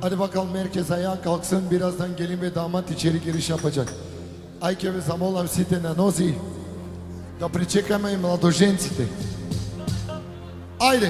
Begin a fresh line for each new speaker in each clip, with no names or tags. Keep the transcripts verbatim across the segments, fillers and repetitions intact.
Hadi bakalım herkes ayağa kalksın. Birazdan gelin ve damat içeri giriş yapacak. Айке ви замолам сите на нози да причекаме и младоженците. Ајде!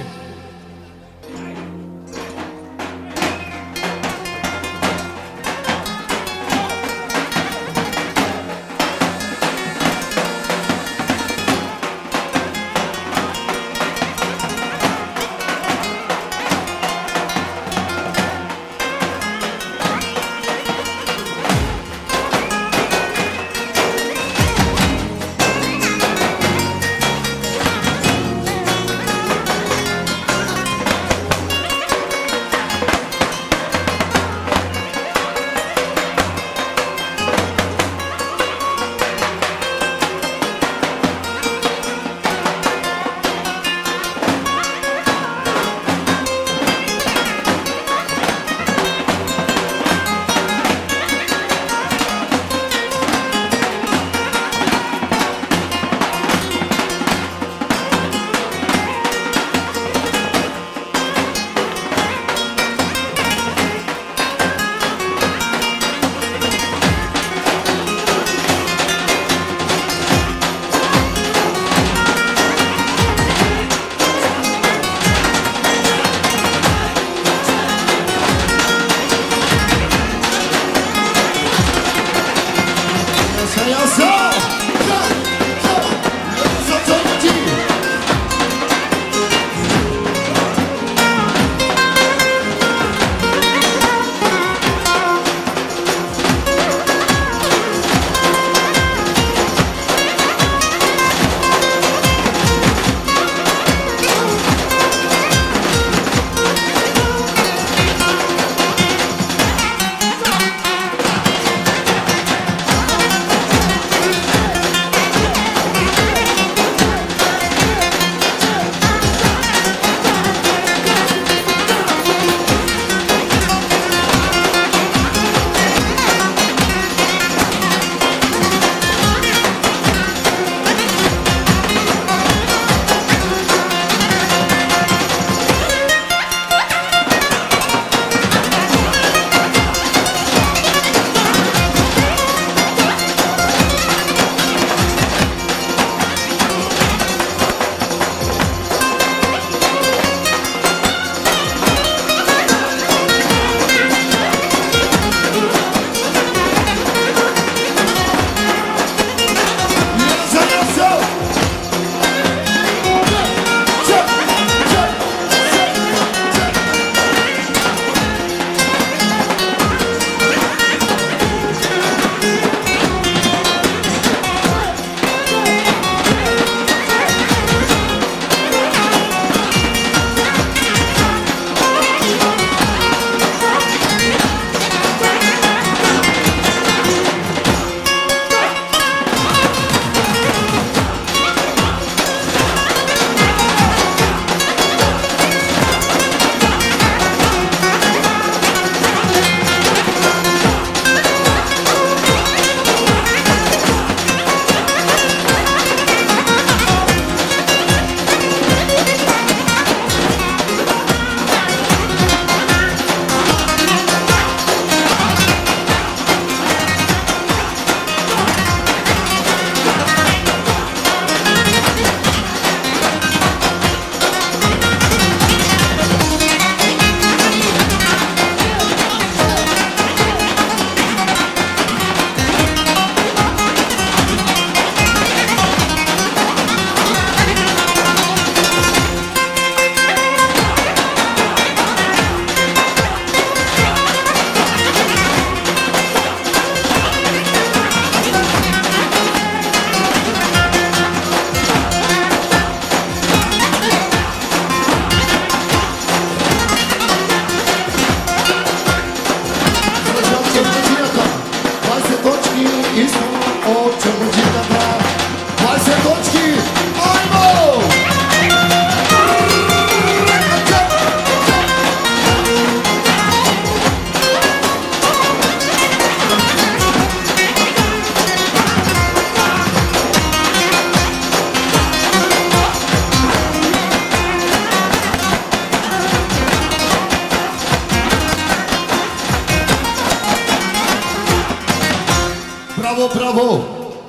Браво!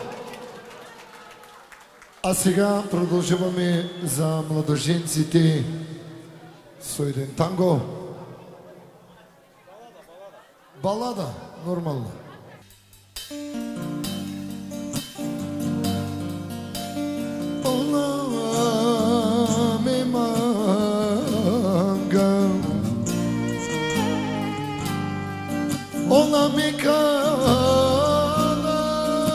А сега продължаваме за младоженците с един танго. Балада, нормално. Ола ме манга, ола ме кана,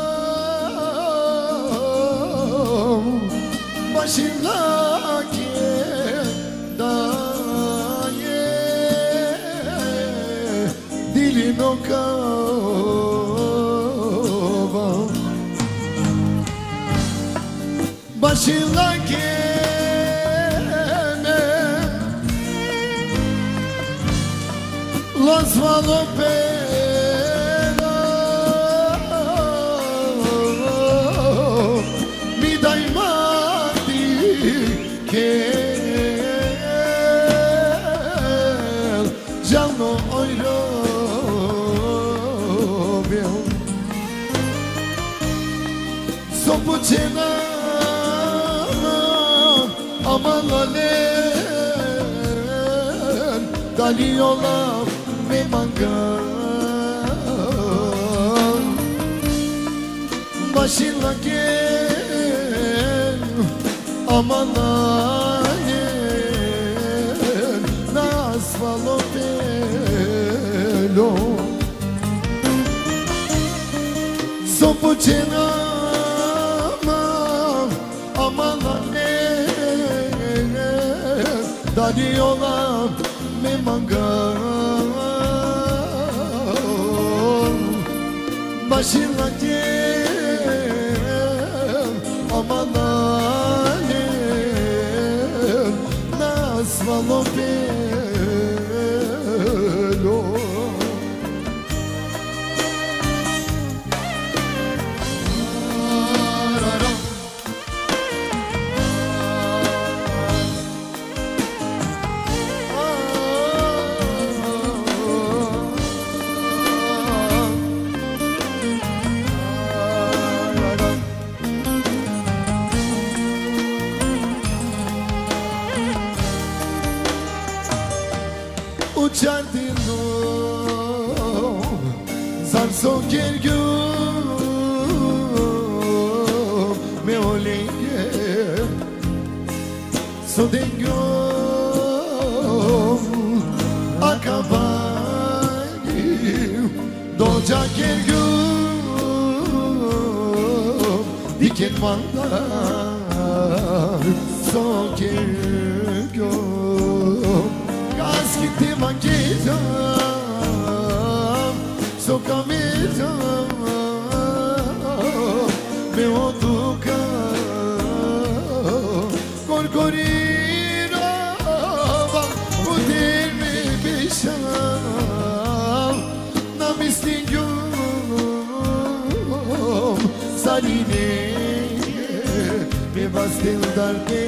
başına daye dilin o kava başına gene Los Valopera mi dai mati che già non ho io so pucena amalan daliola me mangan başına gel amalan nasvalo pelo so pucena amalan daliola me mangan başına gel amalan nasvalo pelo Uçardino Zarso gergyo Me olenge Sodengyo Akabani Doja gergyo Diken mandar So gergyo Gitti maquillam socamellam me oduca corcorina poder me beijar na mistingum sarine me bastel darde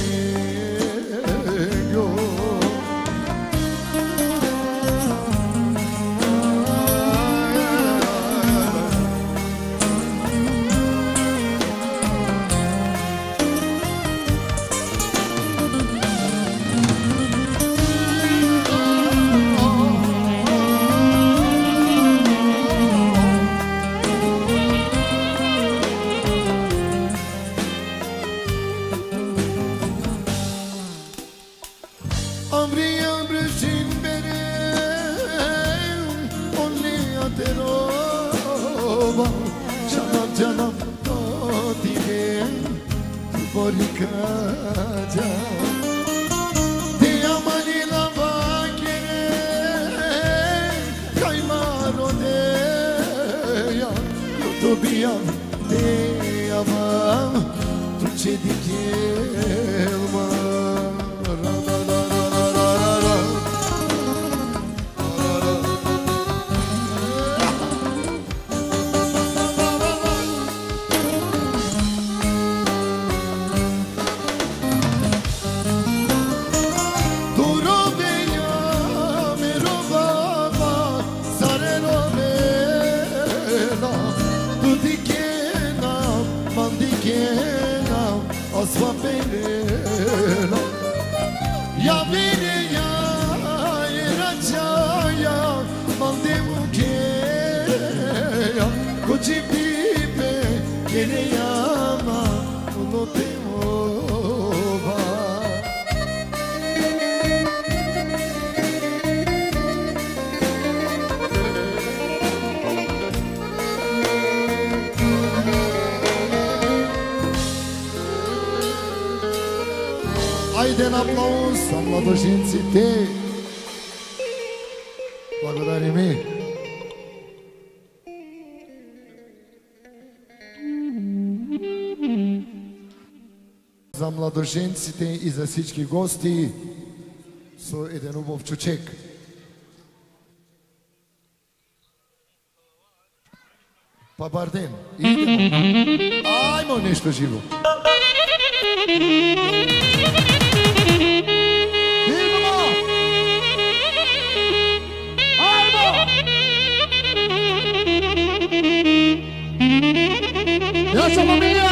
Canım dotine borikaja Dia manila vakere Kaimaro deya Utopia deyama Tuce di kelma Tutti che muchena asfa pelena ya vine ya era chaya mande muchena kuchi pipe kene yama uno te ova Haide în aplauz, am mladoșinții tăi. Благодарим и. За младоженците и за всички гости со еден убав чучек. Па барден, идемо. Ајмо нешто живо.
Nossa família!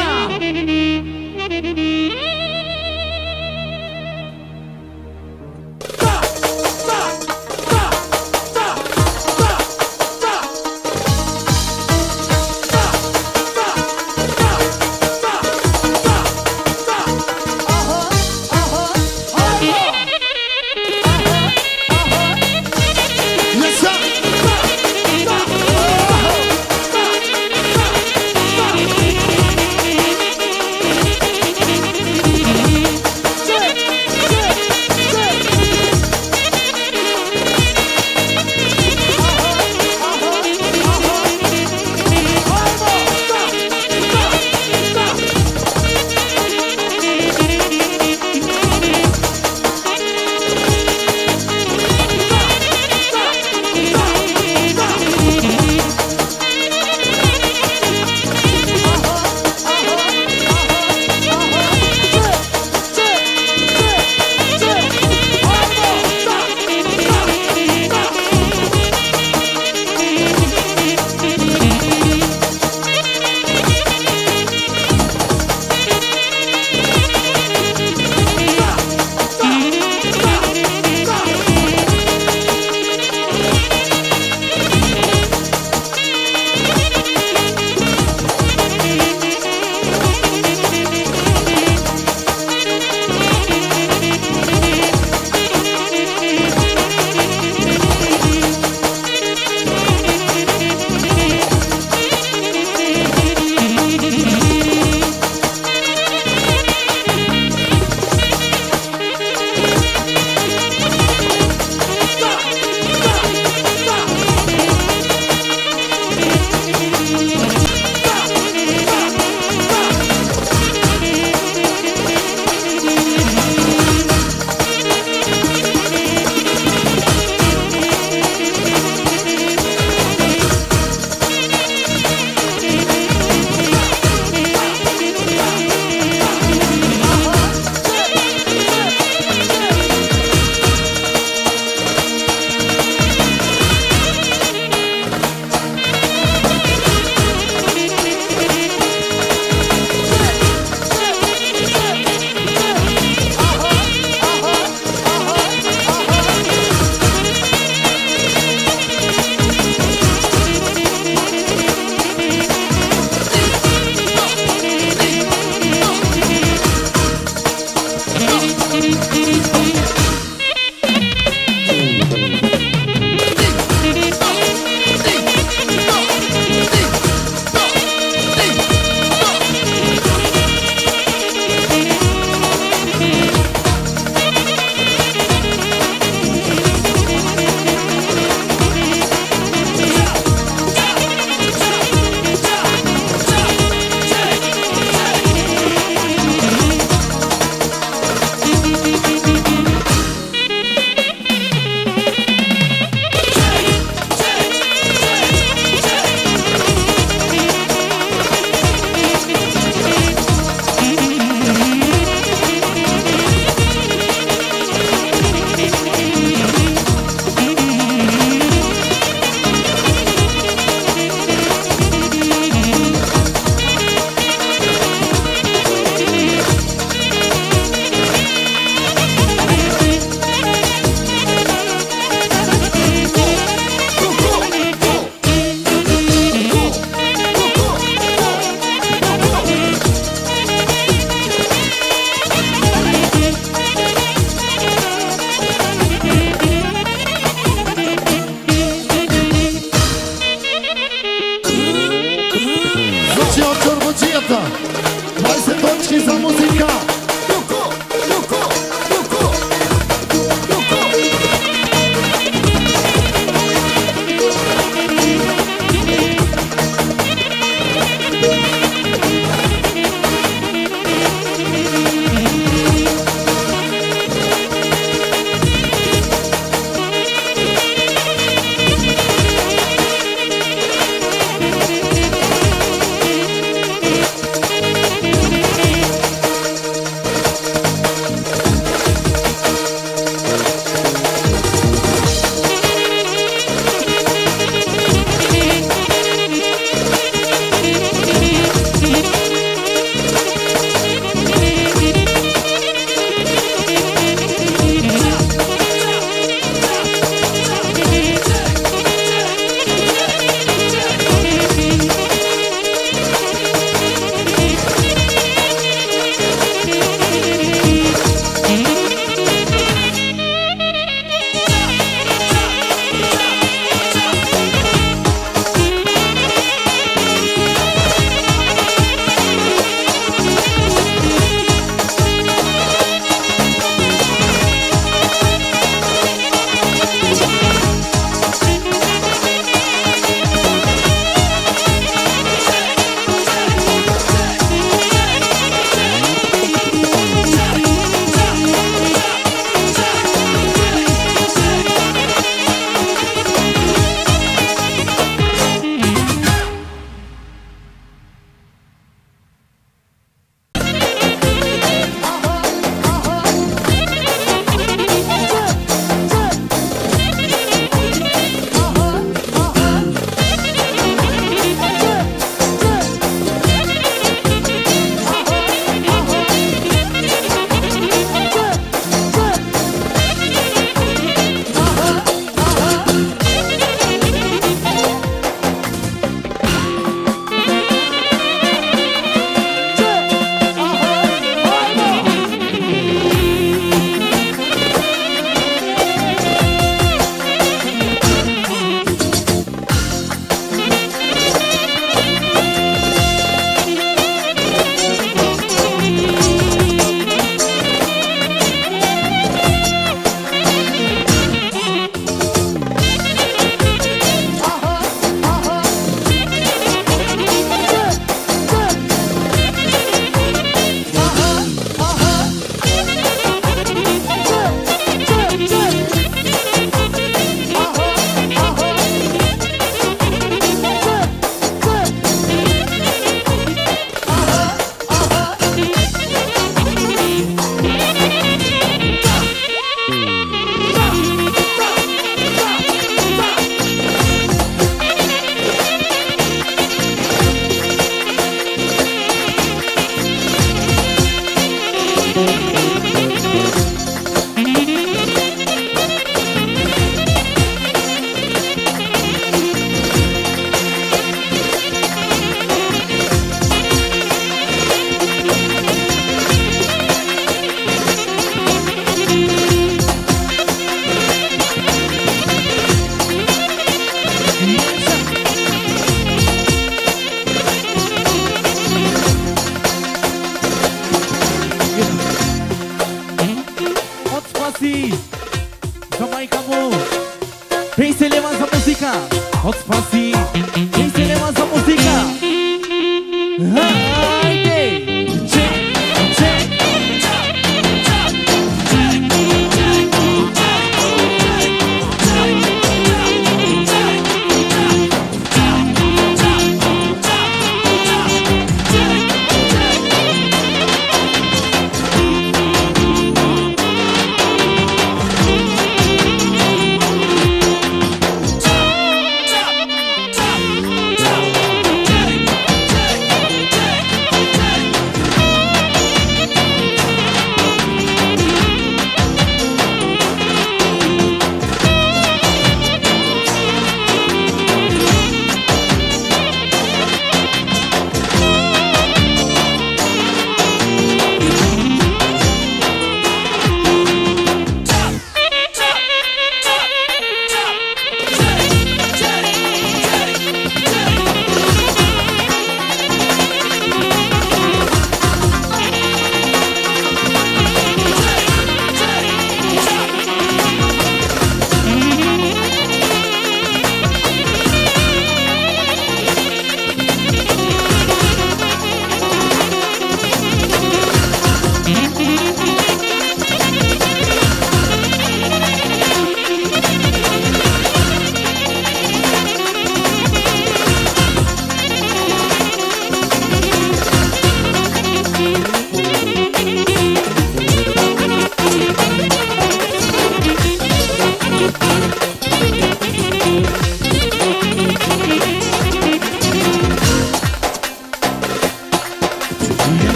Hai să toți și za muzica.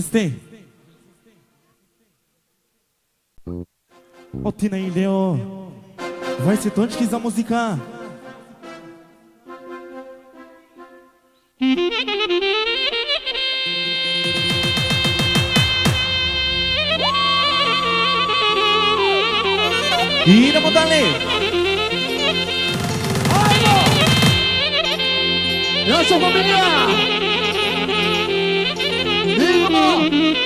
este? O Tina e Leo, vai ser tonte que a música. Ira Modale.
E essa família! Viva!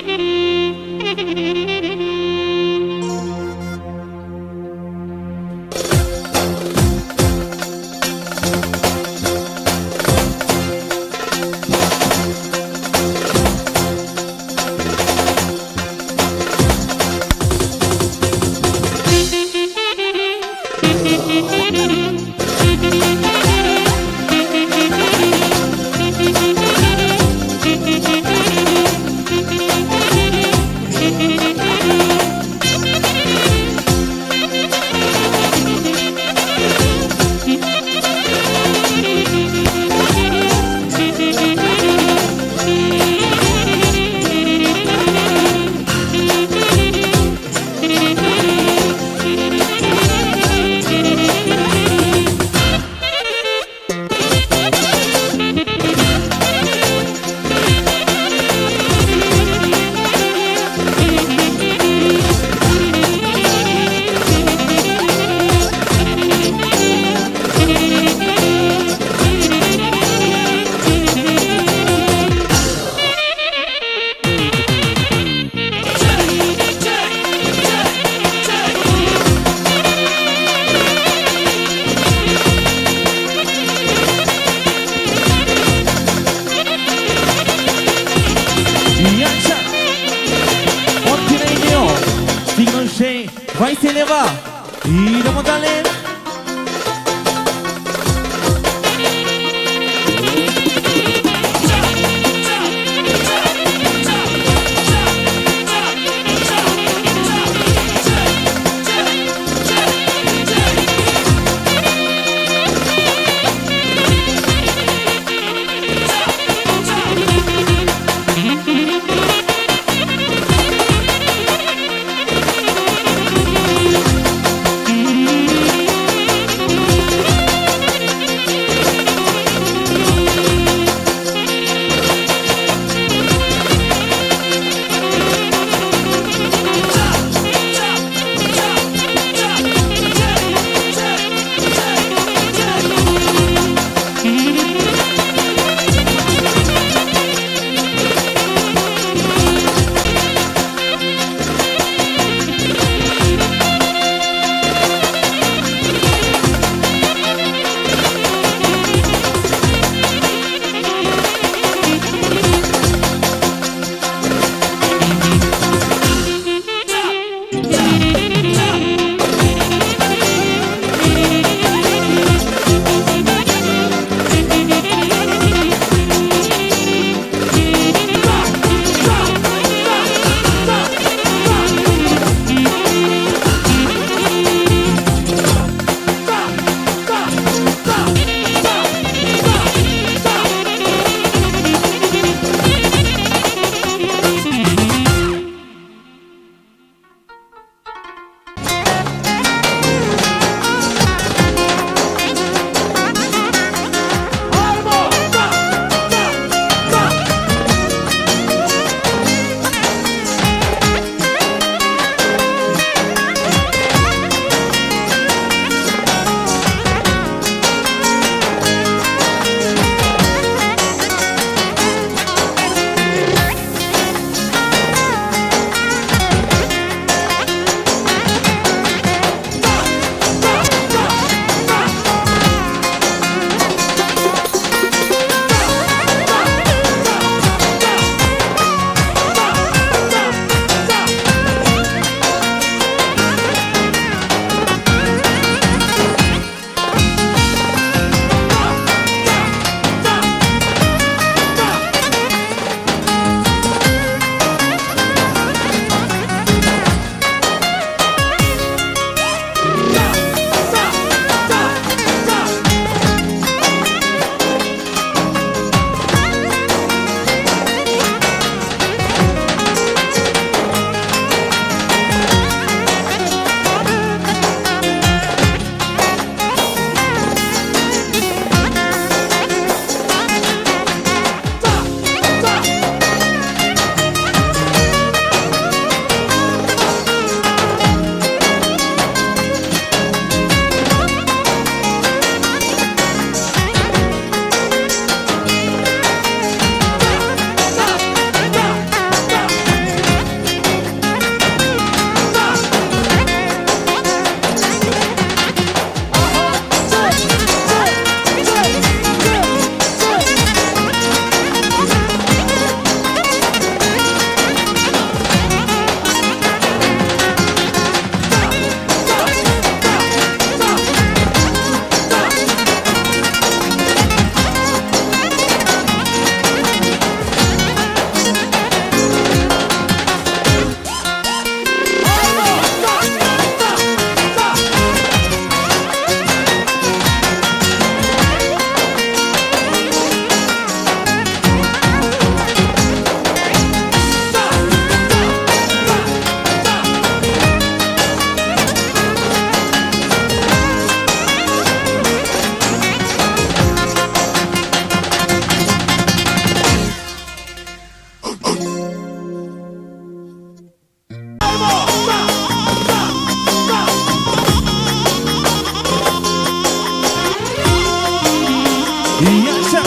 I așa.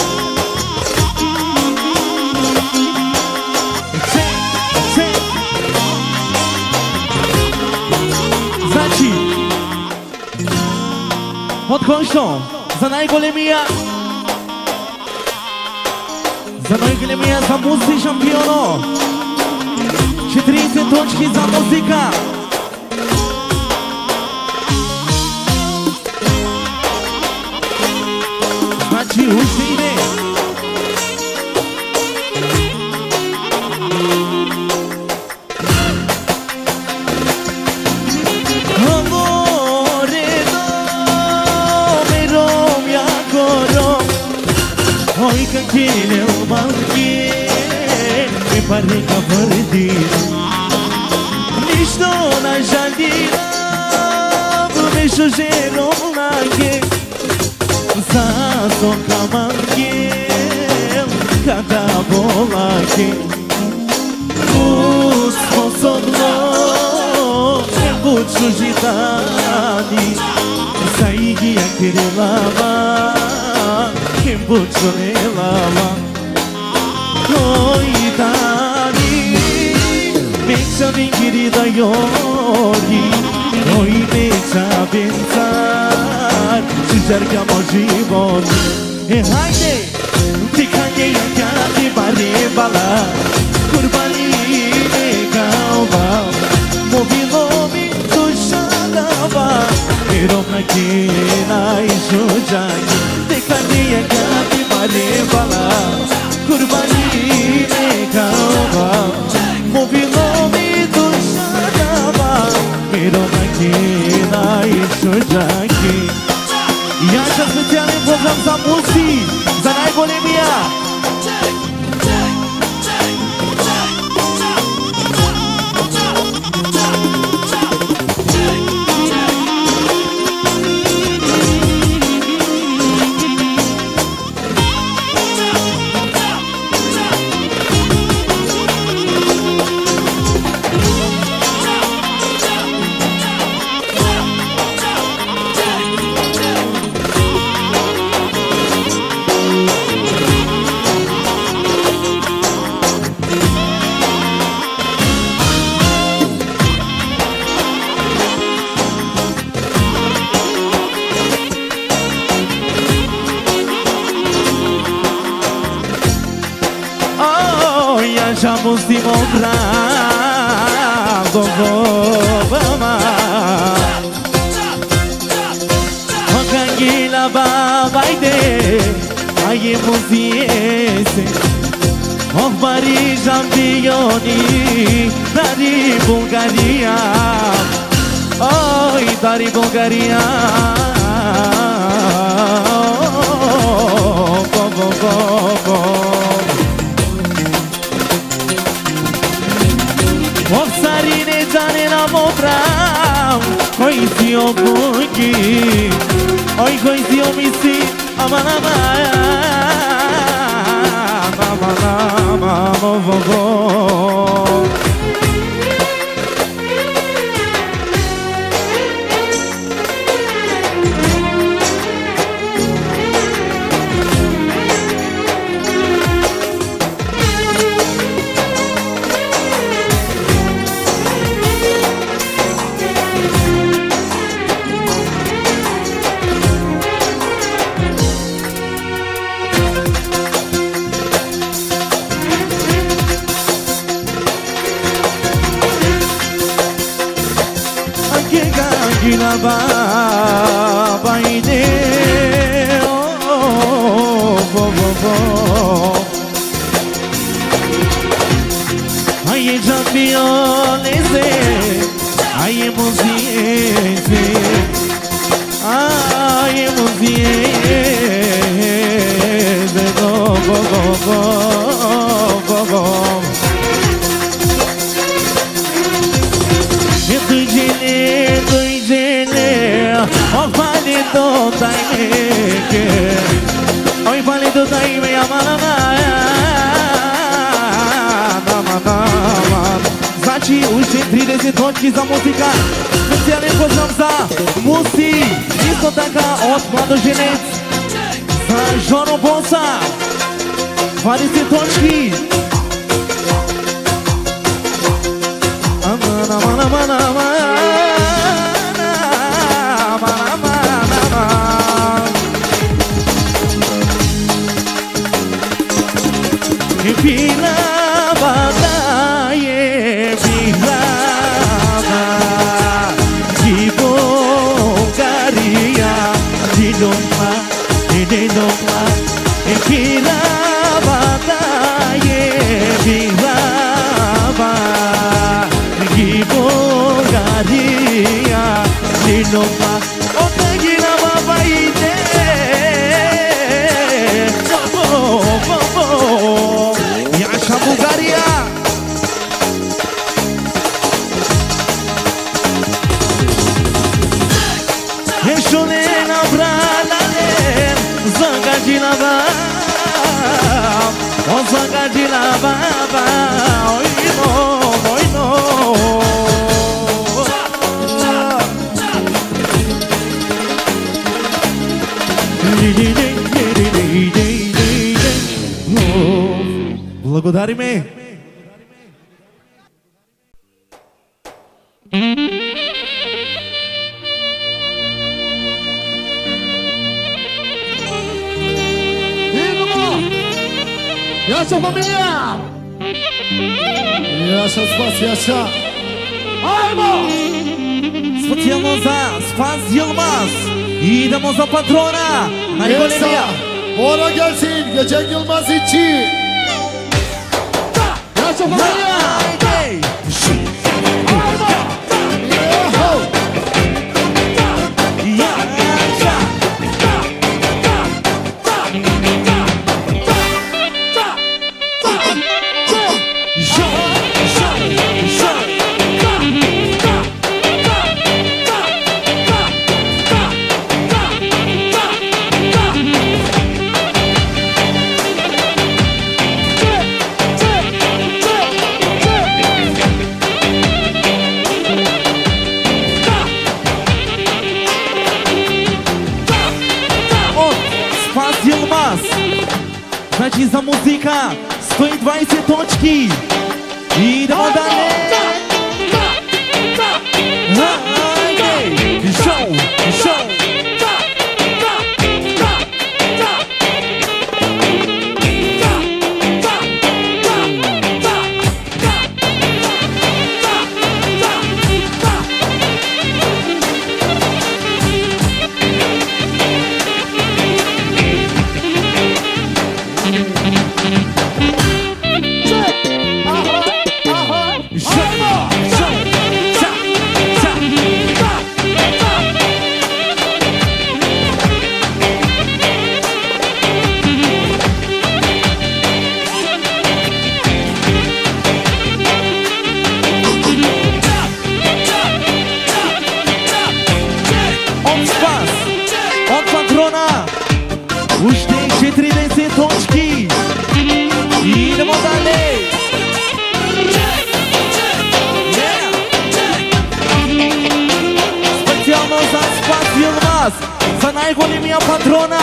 Ce, ce Znači Od kończą za najgolemija Za najgolemija za muzici šampiono četrdeset točki za muzika Znači ušte ide Oi canchine o banchi Mi pare ca verdina Nisto na jardina Mi șojero nanche Sa so camanche Cada bolache Us posodno E buču žitani Sa igija kirelava Kim bučone lava Oi dani Meća vingiri da jori Oi meća bencar Čuđarka moži voli E hajde Tikanje jaka ti bare bala Kurbani ne galva Movilo mi duša dava E rovna kena i šuđanji Dekaniye gati mare bala Kurbani ne kalba Movilo mi dusha dava Miro makina i šuđaki Jaša specijalni program za muzi Za najgolemija Lasciamo dimostrando come O canghila baba ide Ai emoziese O vari campioni Dari Bulgaria Oi dari Bulgaria Go go go go O sarine giane na mobram Oi zio buchi Oi coi zio misi Aman aman Aman aman Aman La baba ide oh, oh, oh, oh. Ai campione ai emoziese ai emoziese go go go go go go E tu gene tu O valido dai me che Oi valido dai me amana Znači ušte trideset točki za muzika Specijalni program za musi Isto taka od mladoženec za Žoro Bosa, dvadeset točki. Aman, aman, aman, aman, aman, aman, aman. Pilava daje, pilava di Bulgaria, di doma, di doma. Pilava daje, pilava di Bulgaria, di doma. Otagina baba ide, bobo, bobo. Yaşa Bulgarya. Eșune na bralale, zangajina baba, o zangajina baba, oi no, oi no. Благодариме!
Яша фамилия!
Яша, Спас, Яша!
Аймо!
Специално за Спас Yılmaz. Idemo za patrona! Najgolemija!
Bora gelsin, Gecek Yılmaz içi!
Яша фамилия!
Значи за музика сто и двадесет точки. Идемо далее. Хайде! Шоу! Шоу! За най-големия патрона!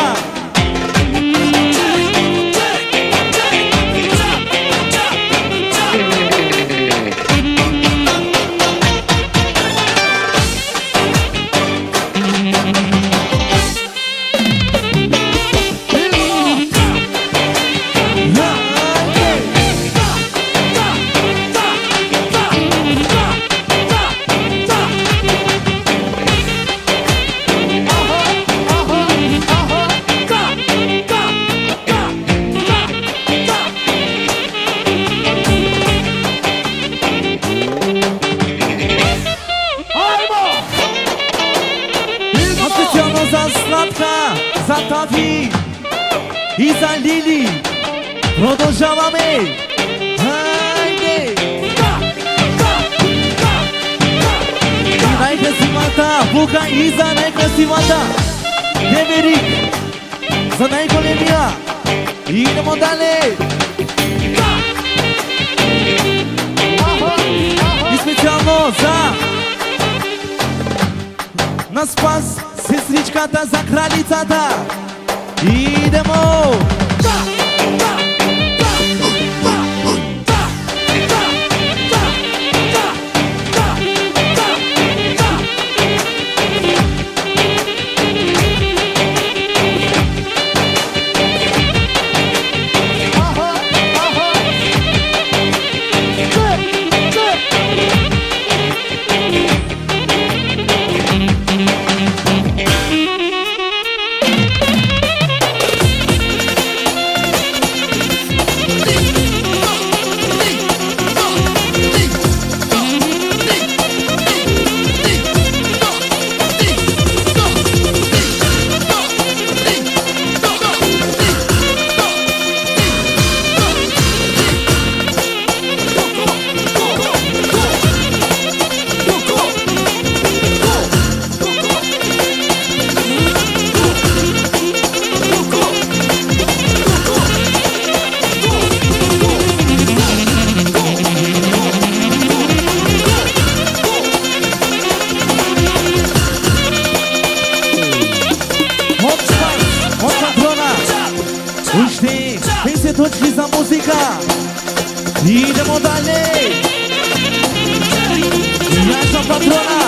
За Тави и за Лили продължаваме. Хайде! И най-красивата Бука и за най-красивата Деверик, за най-големия. И идемо далее. И специално за на Спас сестричката за кралицата. Idemo! Idemo dalje! Naša patrona!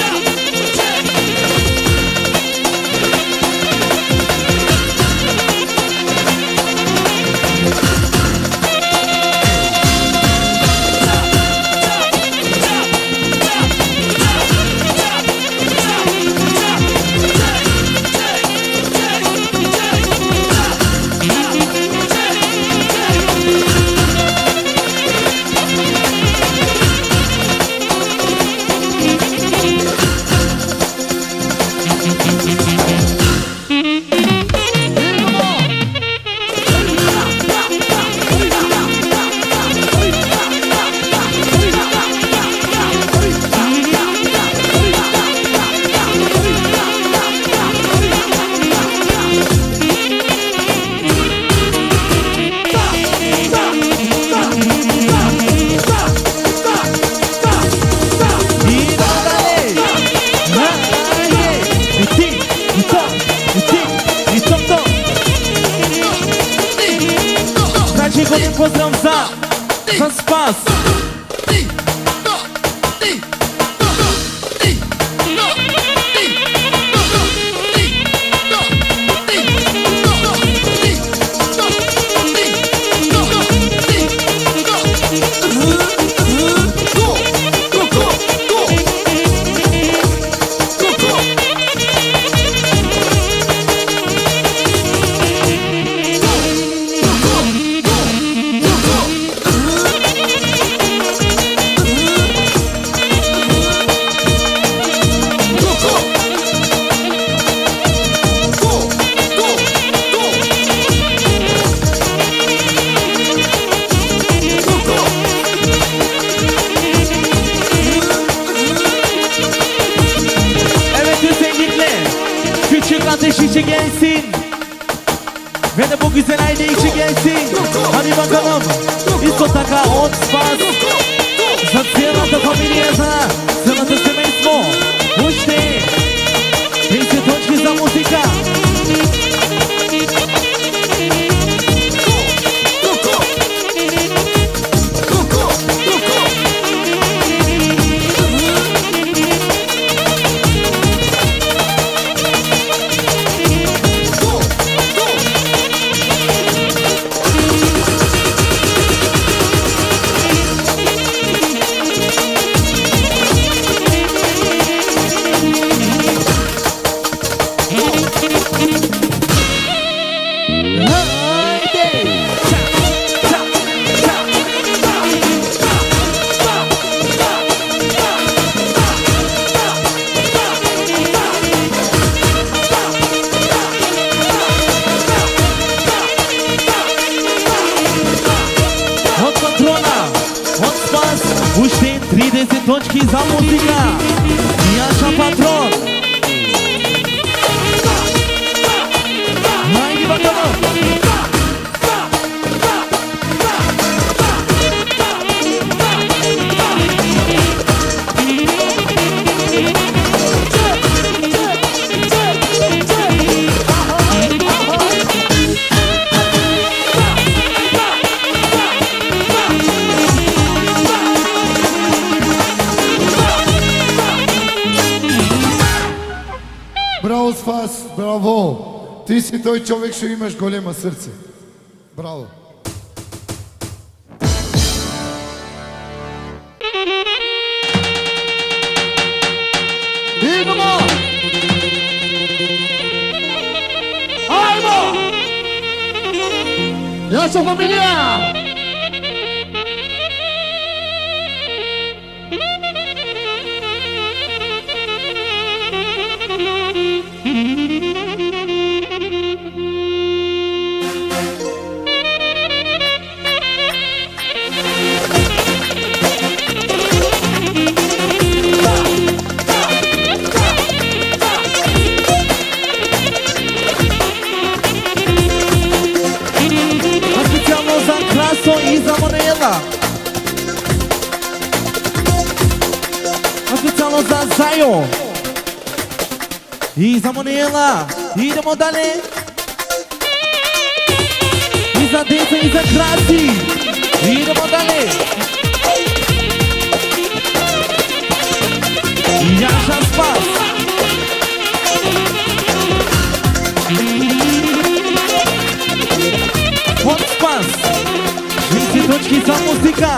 Pozdrav za, za spas. İçi gelsin ve de bu güzel aile içi gelsin. Hadi bakalım. Diskoteka on spas. Za cjelata familija, za cjelata semejstvo. Ušte trideset točki za muzika. trideset točki za muzika. Jaša Patron. Hajde bakalım.
Ти си тој човек што имаш големо срце. Браво.
Idemo! Ajmo! Ja sam familija!
I za Monela. Oficijalno za Zajo. I za Monela. Idemo dalje. I za Deca i za Krasi. Idemo dalje. Jaša Spas. Hot Spas. Visi točki za muzika.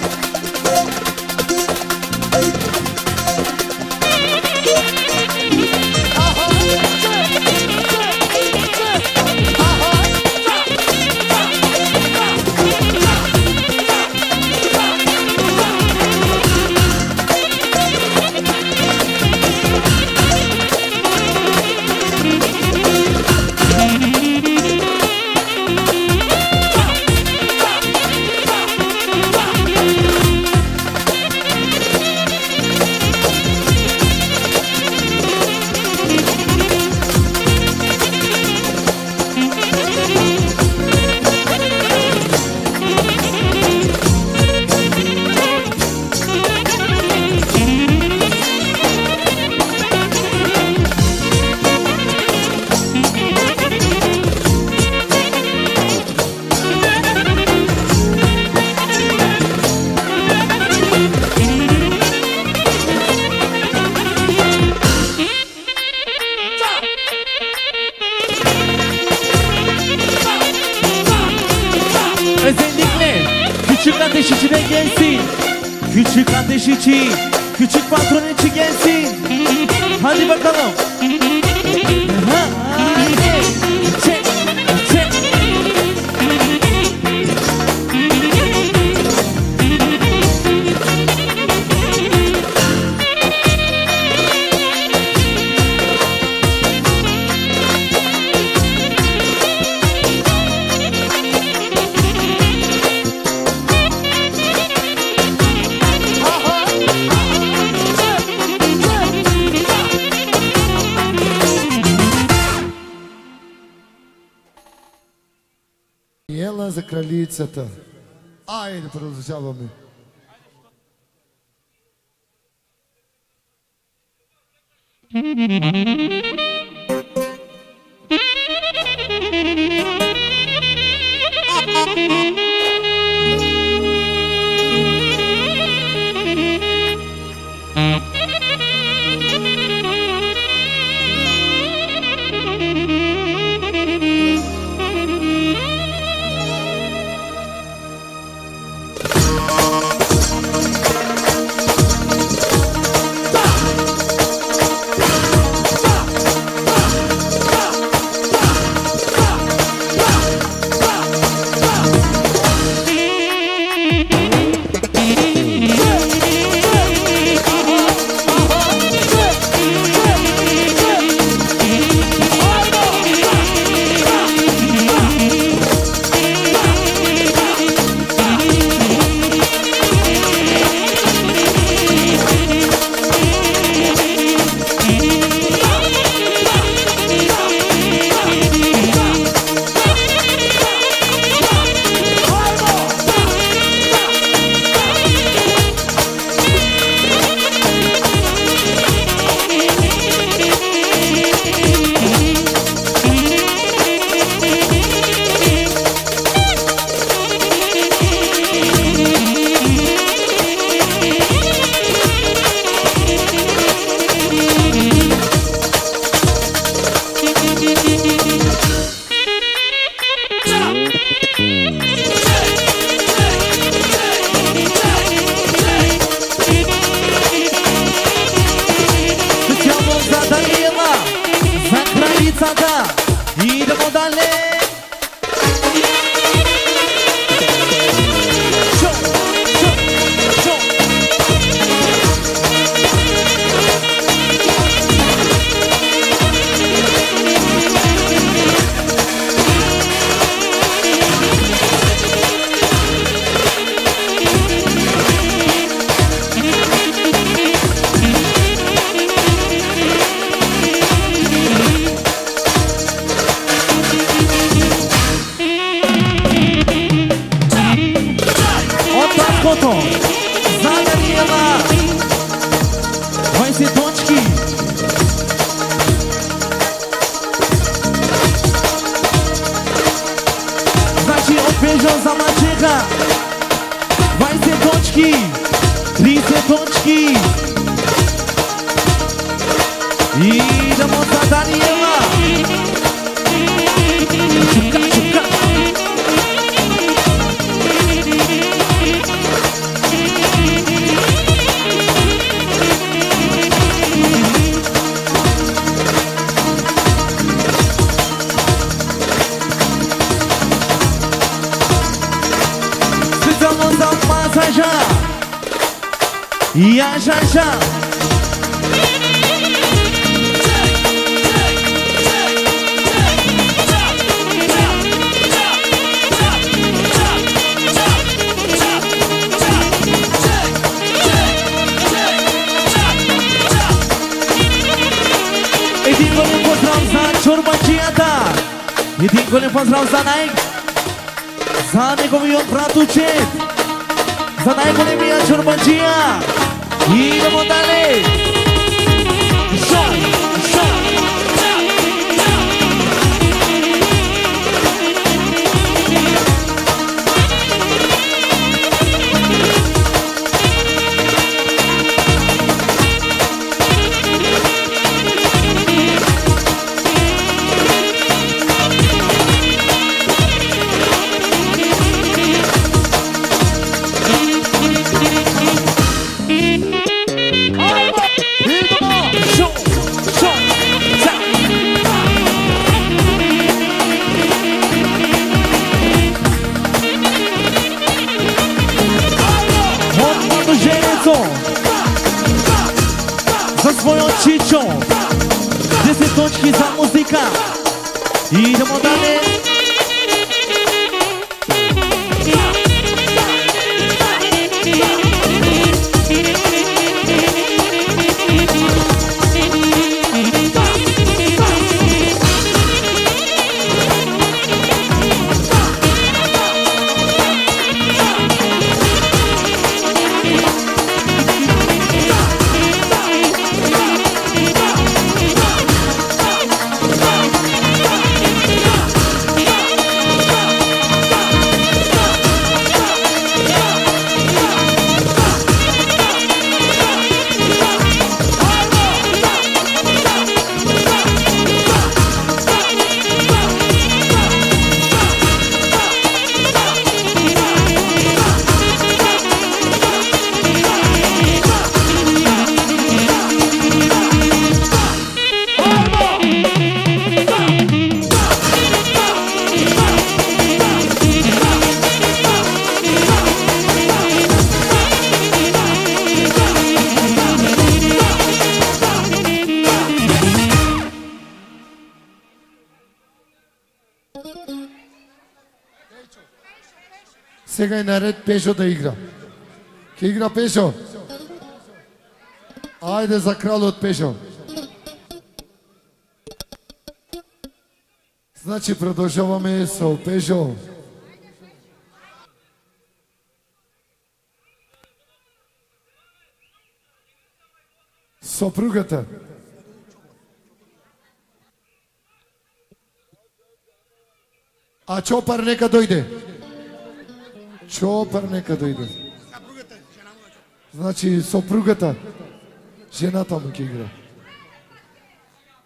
Küçük ateşçine gelsin. Küçük ateşçi, küçük patroniçi gelsin. Hadi bakalım. Haydi. Çek, çek.
Ела за кралицата. Айде, продължаваме.
Specijalno za Daniela, za kraljicata. Idemo dalje. Za Daniela dvadeset točki. Znači od Pežo za Mačeka dvadeset točki, trideset točki. Idemo za Daniela. Čuka, čuka. Masaja, ja, ja, ja. Един голям поздрав за чорбачията. Един голям поздрав за Найк, за неговият братучет, za najbolje čorbačija. Idemo dalje. Šok, šok. Za svojom čičom deset točki za muzika. Idemo dalje.
Сега е наред Пешо да игра. Ке игра Пешо? Айде за крал от Пешо. Значи продължаваме с Пешо. Съпругата. А Чопър нека дойде. Чопър нека дойде. Значи съпругата. Жената му ке игра.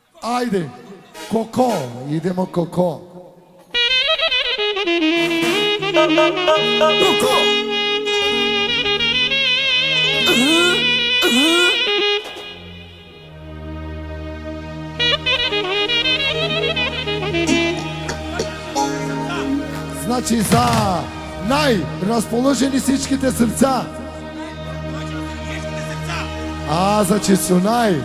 Айде. Коко. Идемо Коко. Значи за най-разположени всичките сърца. А, значи са най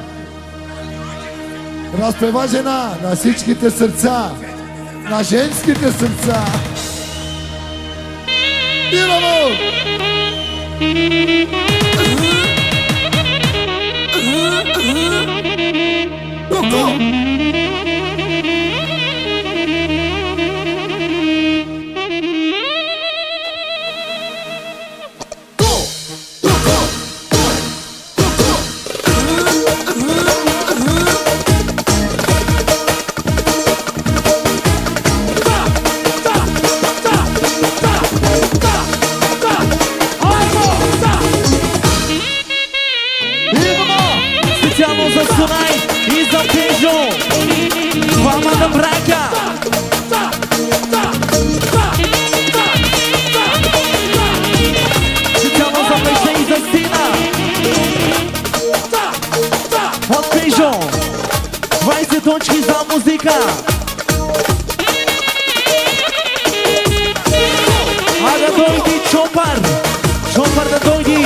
разпеважена на всичките сърца, на женските сърца. Динамо!
Точки за музика. А да дойди Чопар. Чопар да дойди.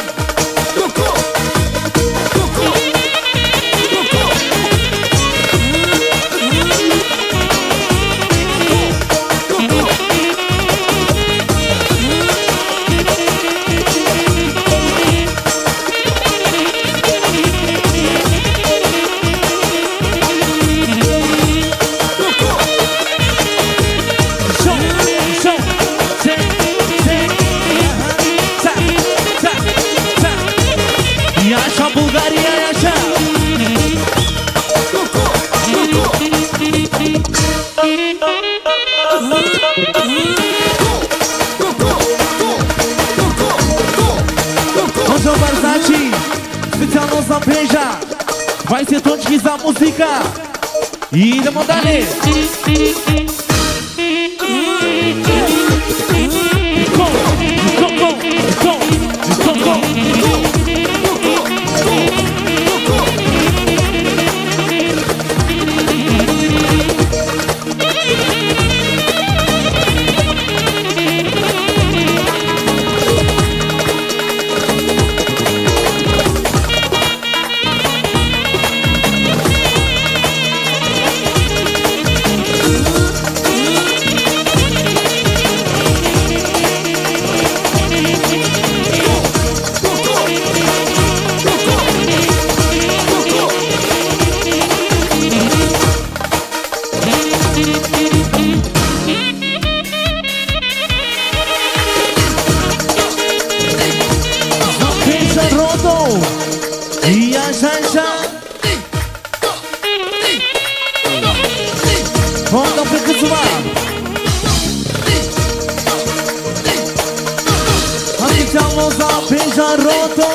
двайсет точки за музика. И идемо далее. Go, go, go, go, go, go. Onda прекъсва. Официално за Пежарото.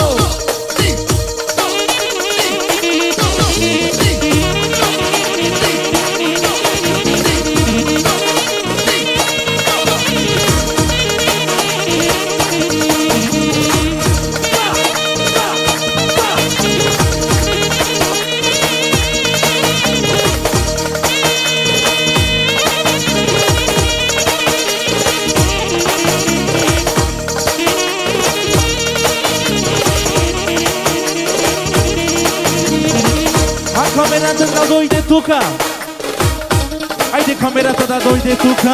Камерата да дойде тука. Айде камерата да дойде тука.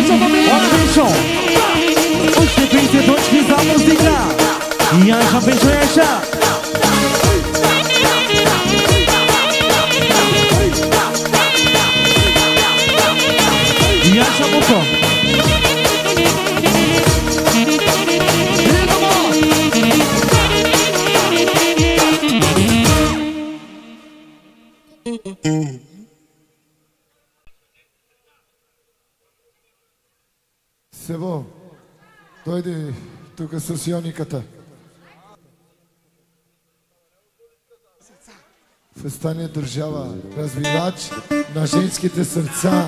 Naša familija!
Odlično! Uštepite točki za muzika! Janša Pešo Janša! Janša Muko!
Сево, дойди тук с Йониката. Фестане държава, развивач на женските сърца.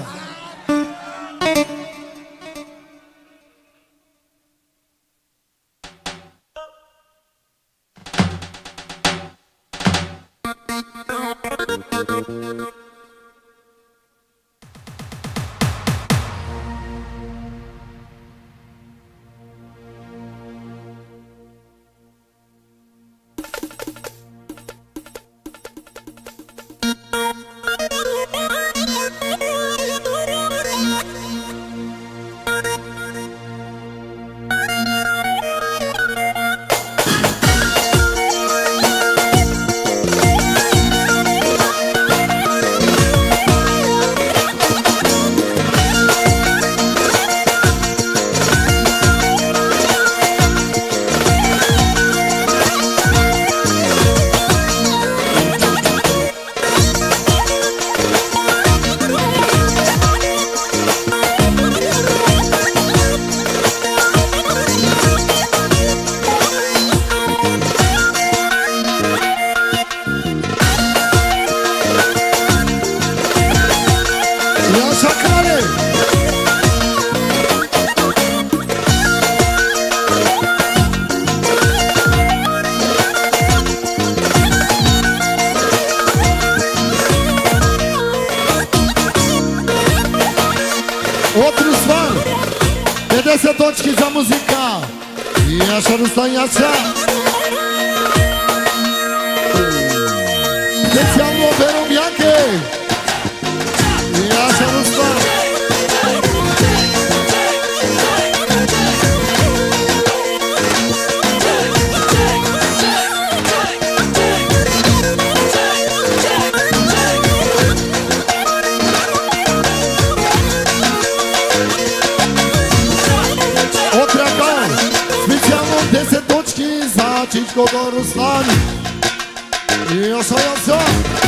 pedeset точки за музика. Яша Руслан Яша. Специално Вером Янке. Яша Руслан. Чичко до Руслан и Яша Яша.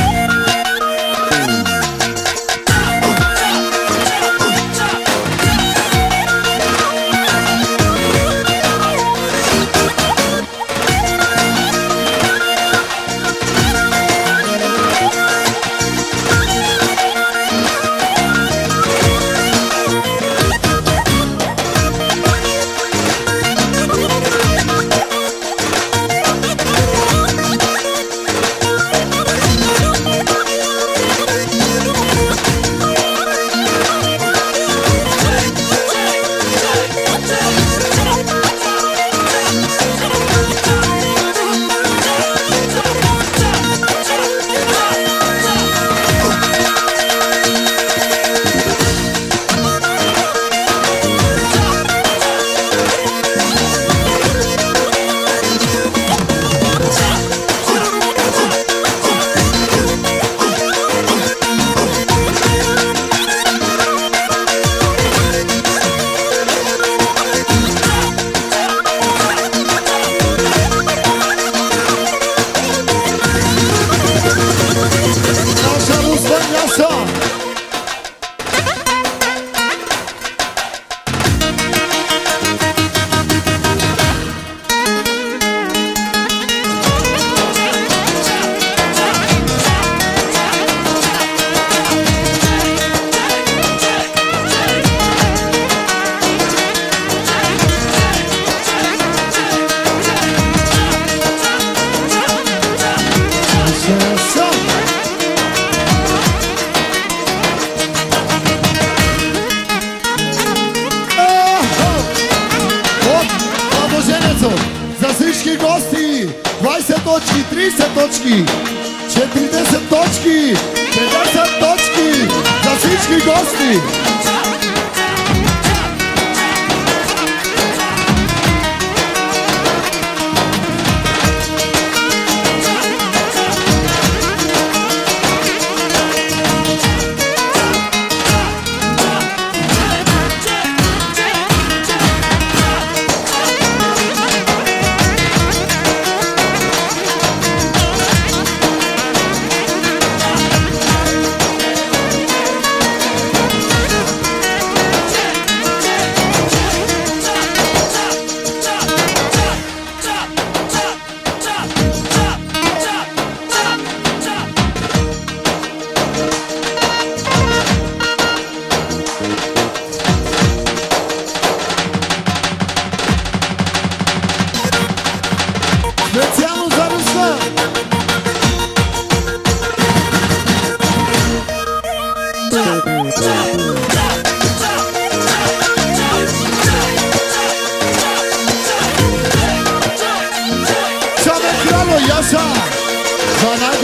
двайсет точки, трийсет точки, четиридесет точки, петдесет точки за всички гости.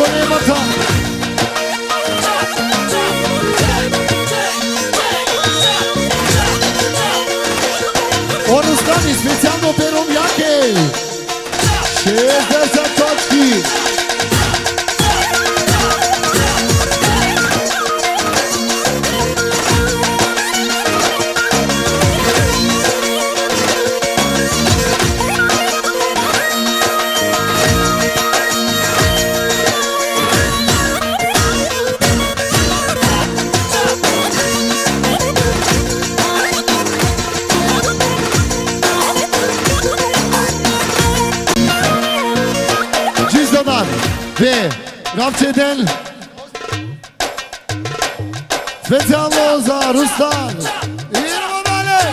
Kolevata. Orustani, specijalno perom jake. šezdeset točki. Ve Rapçeden Specijalno za Ruslan. Idemo dalje.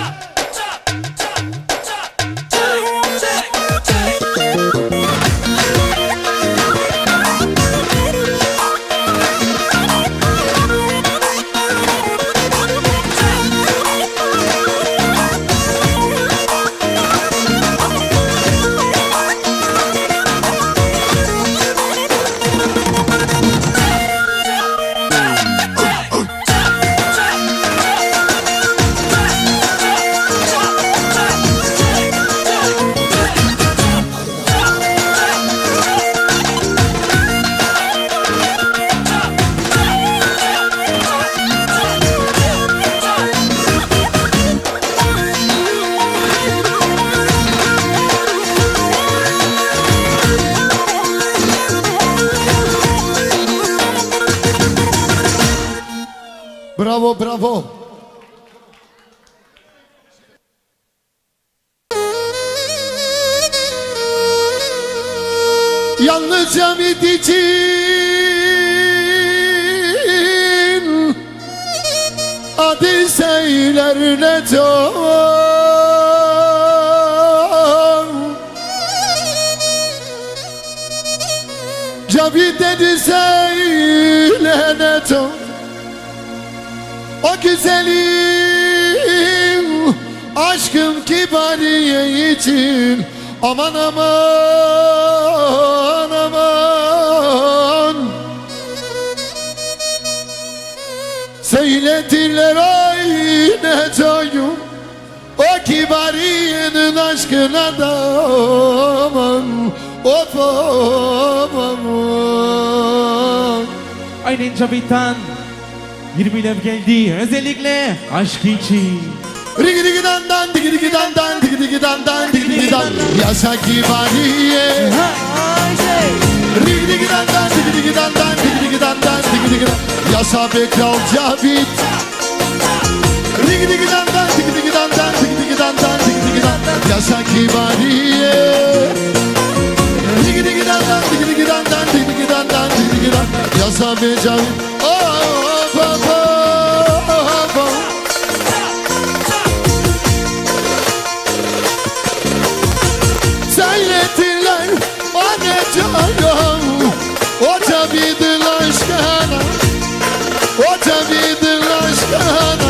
Bravo, bravo. Yalnızca bir için adı söyler ne çok. Cavi dedi söyle ne çok. O güzelim aşkım kibariye için aman aman aman söylediler ay ne coyum o kibariyenin aşkına da aman of aman.
Aynen Cavitan yirmi lev geldi özellikle aşk için.
Rigi rigi dan dan digi digi dan dan digi digi dan dan digi digi dan yaşa kibariye. Rigi rigi dan dan digi digi dan dan digi digi dan dan digi digi dan yaşa Bekal Cavit. Rigi rigi dan dan digi digi dan dan digi digi dan dan digi digi dan yaşa kibariye. Rigi rigi dan dan digi digi dan dan digi digi dan dan digi digi dan yaşa Bekal Cavit. Söylettiler bana canım o Cavid'in aşkına, o Cavid'in aşkına.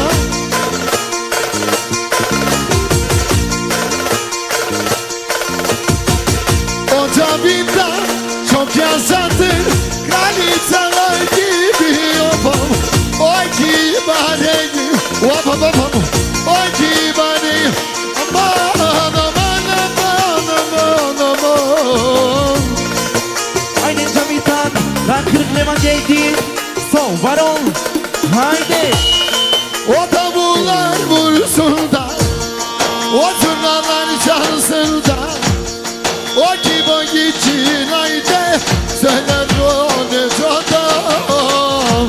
O Cavid'den çok yaşadır kraliçeler gibi yapam. O kibareyim, vapam vapam, o kibareyim. Aman aman aman aman aman.
Aynen Cavitan, lan kırık levan geldi. So varol, haydi.
O davullar vursun da, o zurnalar çalsın da, o kibar için haydi söyler o ne adam.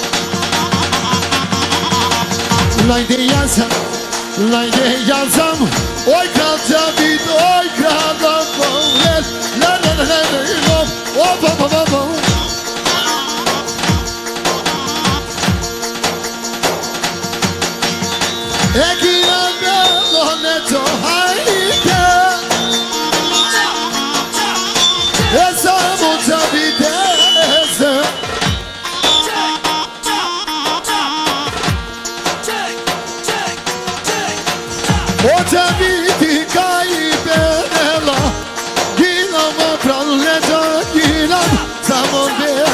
Haydi yazam, haydi yazam, oy kral Cavid, oy kral Cavid, la la la la la, o ba ba ba ba. Ekilanda loneto hayde, esam o Cavid esam. O Cavid'i kaybedela, gilama pralleca gilam, samon be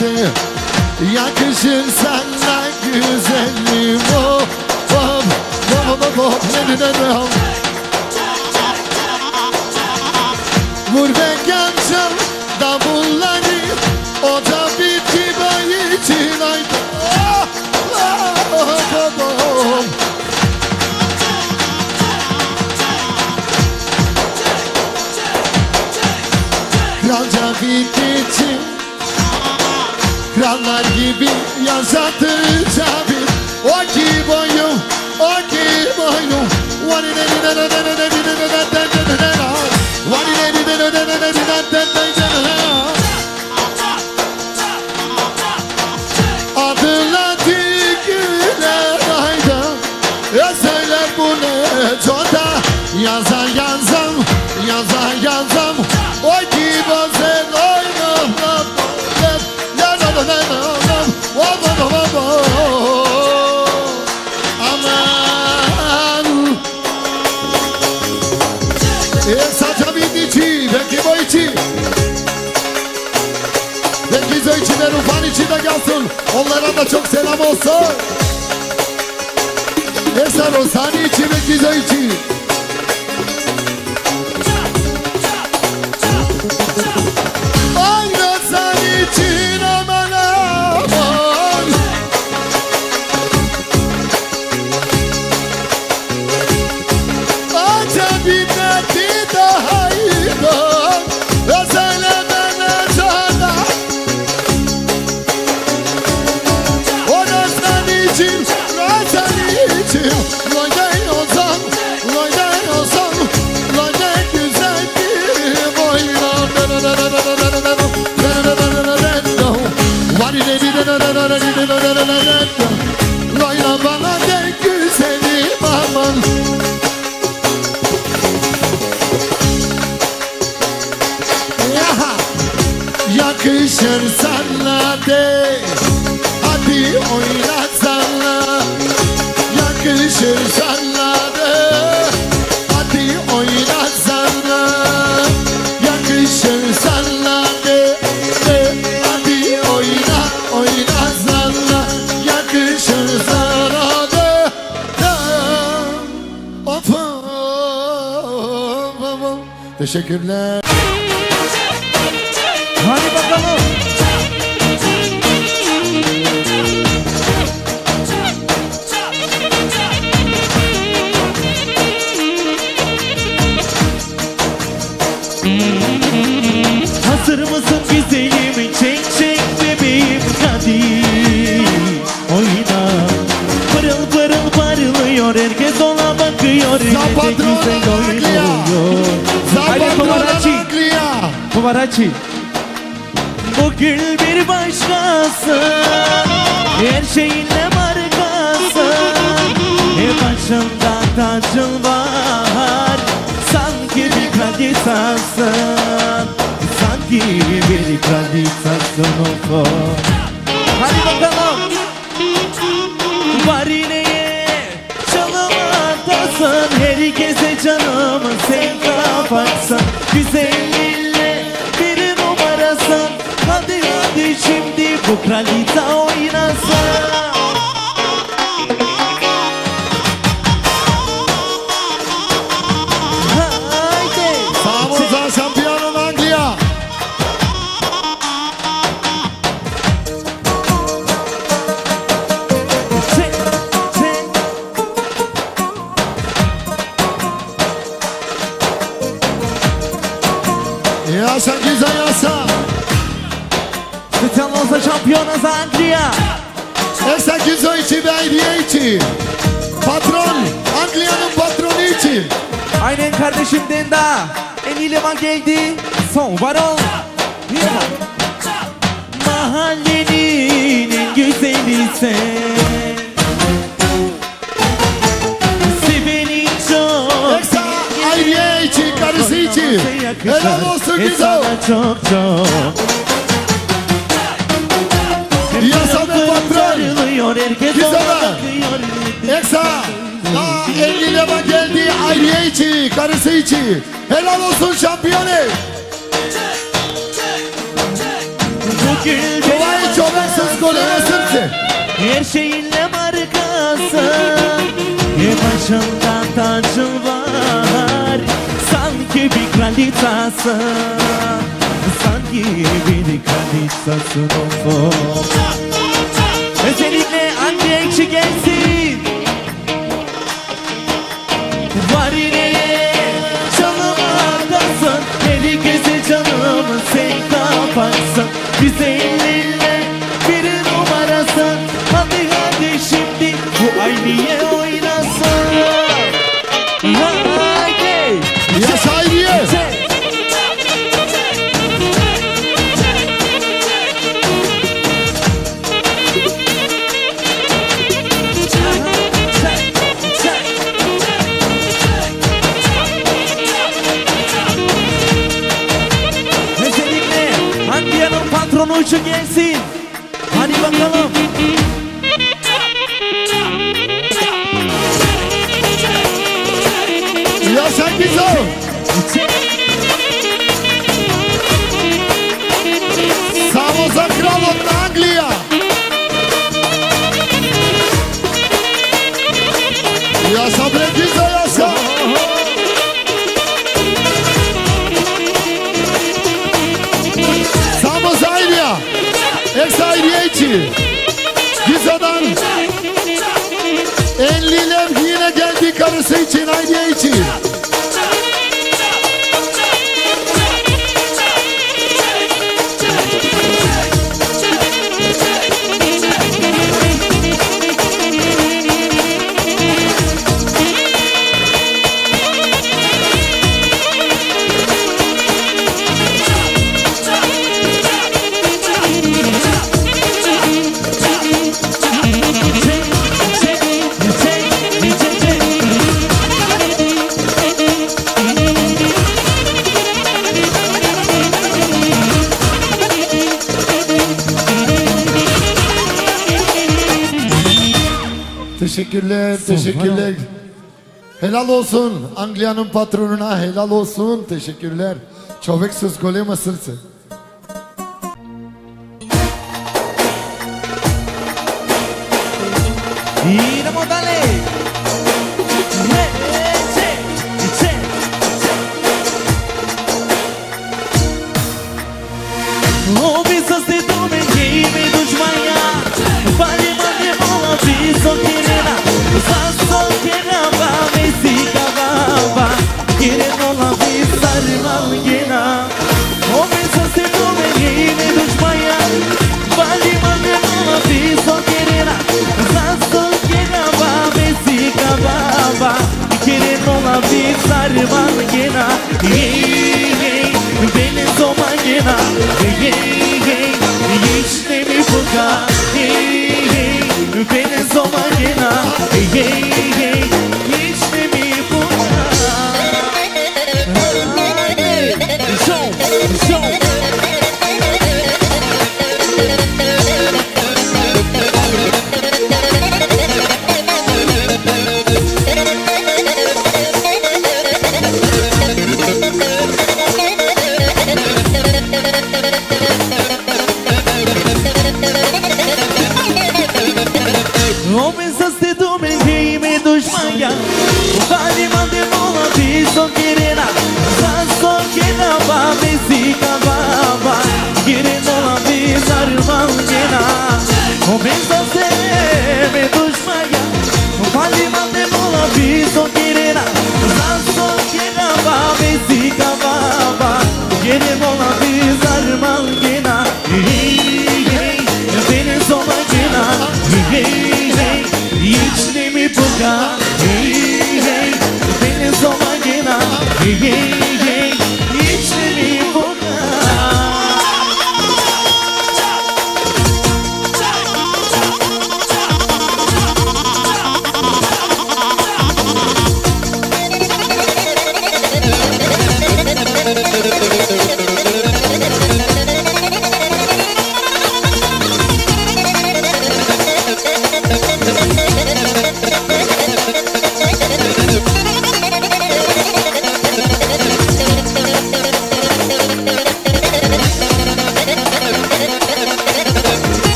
de yakışır sana güzelim. Oh, oh, oh, oh, oh, ne ne ne oh. Vur ve gamsam davulları, o da bitti bay için ayda. Oh, oh, oh, oh. Kralca bitti, krallar gibi yaşatacağım. O ki boyum, o ki boyum. Adıladı güler ayda, söyler bu ne çoda. Yaza yazam, yaza yazam. O ki bazen oynam, la la la la la, o ba ba ba ba. Aman. Saça bindici, belki boy içi. Belki Zoy içi de Rufan içi de gelsin. Onlara da çok selam olsun. Esa Rosani içi, belki Zoy içi. Ay Rosani için aman aman. Aca binneti daha iyi. Söyle bana sana. O Rosani için, Rosani için. Loy dey olsam, loy dey olsam. Loy ne güzel bir boyla. Loyla bana de güzelim aman. Yakışır sana de, hadi oyna sana. Yakışır sana de, hadi oyna sana. Yakışır sana de, de, hadi oyna, oyna sana. Yakışır sana de, de. Of, of, of, of. Teşekkürler.
Hadi bakalım. Hazır mısın güzelim? Çek çek bebeğim hadi oyna. Pırıl pırıl parlıyor, herkes ona bakıyor. Ne de güzel oynuyor. Haydi Pavarotti. Pavarotti. Bu gül bir başkası, her şeyinle markası. E başımda tacın var, sanki bir kraliçasın. Sanki bir kraliçasın of. Hadi bakalım. Varineye çalamatasın, herkese canımı sen kapatsın. Güzelliğinle bir numarasın. Hadi hadi şimdi bu kraliçe oynasın. Haydi.
Sağımızda şampiyonun Anglia.
Çek, çek.
Yaşa güzel yaşa.
Specjalna şampiyona z Anglia.
Esa güzel içi ve hediye içi. Patron, Anglia'nın patronu içi.
Aynen kardeşim Denda. En iyi leman geldi. Son varol. Mahallenin en güzeli sen. Seveni çok.
Esa ayrıye içi, karısı içi. Helal olsun
E
güzel.
sana çok çok.
Yasa ve patron.
Herkes
Güzel.
ona bakıyor.
Esa. Aa, elli leva geldi ayrıye içi, karısı içi. Helal olsun şampiyonu.
Bu gül
Kolay Haideți!
Her şeyinle markasın. E başımdan tacın var. Sanki bir kraliçasın. Sanki bir kraliçasın of. Özellikle anne ekşi gelsin. Var yine canıma kalsın. Eli gözü canımı sen kaparsın. Bize elinle bir numarasın. Hadi hadi şimdi bu aynıye oynasın. Haydi.
Yaşa Hayriye!
Özellikle Handia'nın patronu uçu gelsin. Hadi bakalım.
Yaşa güzel! Samo za kralom Anglija! Yaşa bre güzel yaşa! Samo za Ayrıya! Ex Ayrıya için! Giza'dan elliler yine geldi karısı için Ayrıya için! Teşekkürler, teşekkürler. Helal olsun Anglia'nın patronuna, helal olsun. Teşekkürler. Çovek sus gole mısırsın.
Idemo dalje. Ne, če, če. Obisa se do mene ime dušmanja. Palima ne vola visokirena. Zasokera va mesika vava. Kire vola visarman gena. Obisa se do mene ime dušmanja. Palima ne vola visokirena. Zasokera va mesika vava. Kire vola visarman gena. Hey hey, beni zoman gena. Hey hey, işte mi buka. Hey hey, beni zoman gena. Hey hey, işte mi buka. Show, show. Homem só se do meio me dușmanja. Palima de vola visokirena. Zasokera va mesika vava. Kire vola visarman gena. Homem só se me dușmanja. Palima de vola visokirena. Zasokera va mesika vava. Kire vola visarman gena. Hey hey, beni zoman gena. Hey hey, içli mi buka. Hey hey, beni zoman gena. Hey hey, içli mi buka.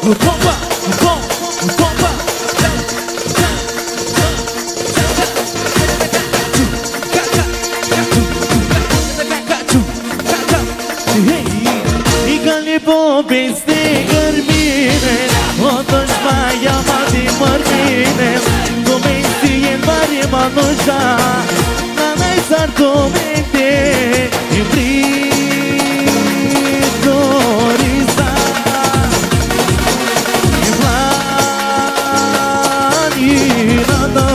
Utomba, utom, utomba. I poveste gărbine, otoși mai amate mărmine, Domestie mare manușa, na mai s-ar domete, iubritoriza, Ivlanina do,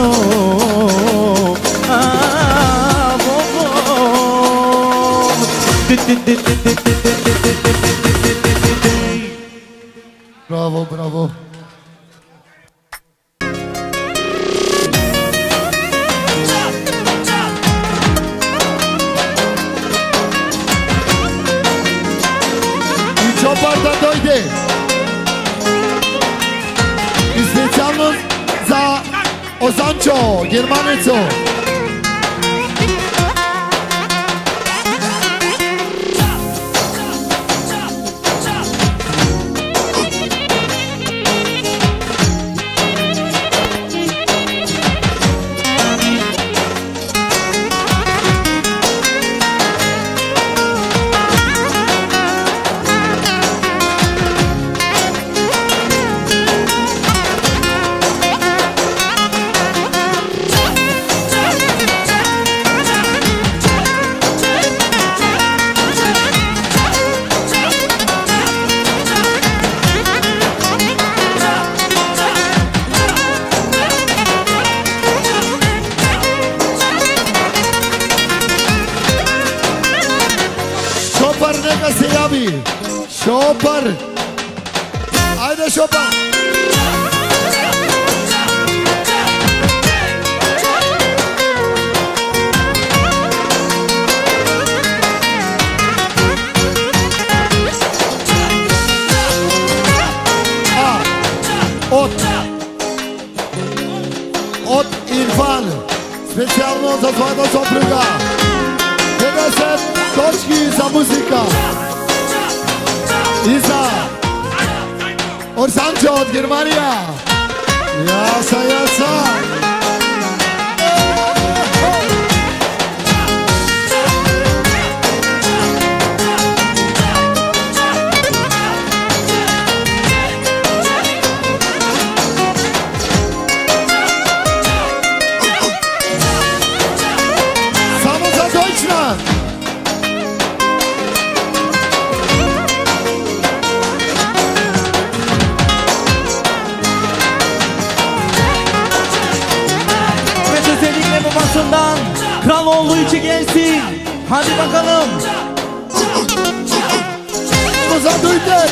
avovom,
Bravo, bravo. I Cioparta dojde. I specjalno za Ozančo, Germanico. Șopăr! Haide, șopăr! A, Ot! Ot Irfan! Specjalno za svojego sopruga! pedeset točki za muzika! Iza Ozančo od Germanija. Jasa, jasa. Samo za Deutschland.
Babasından Kraloğlu içi gelsin. Hadi bakalım.
Muza duyduk.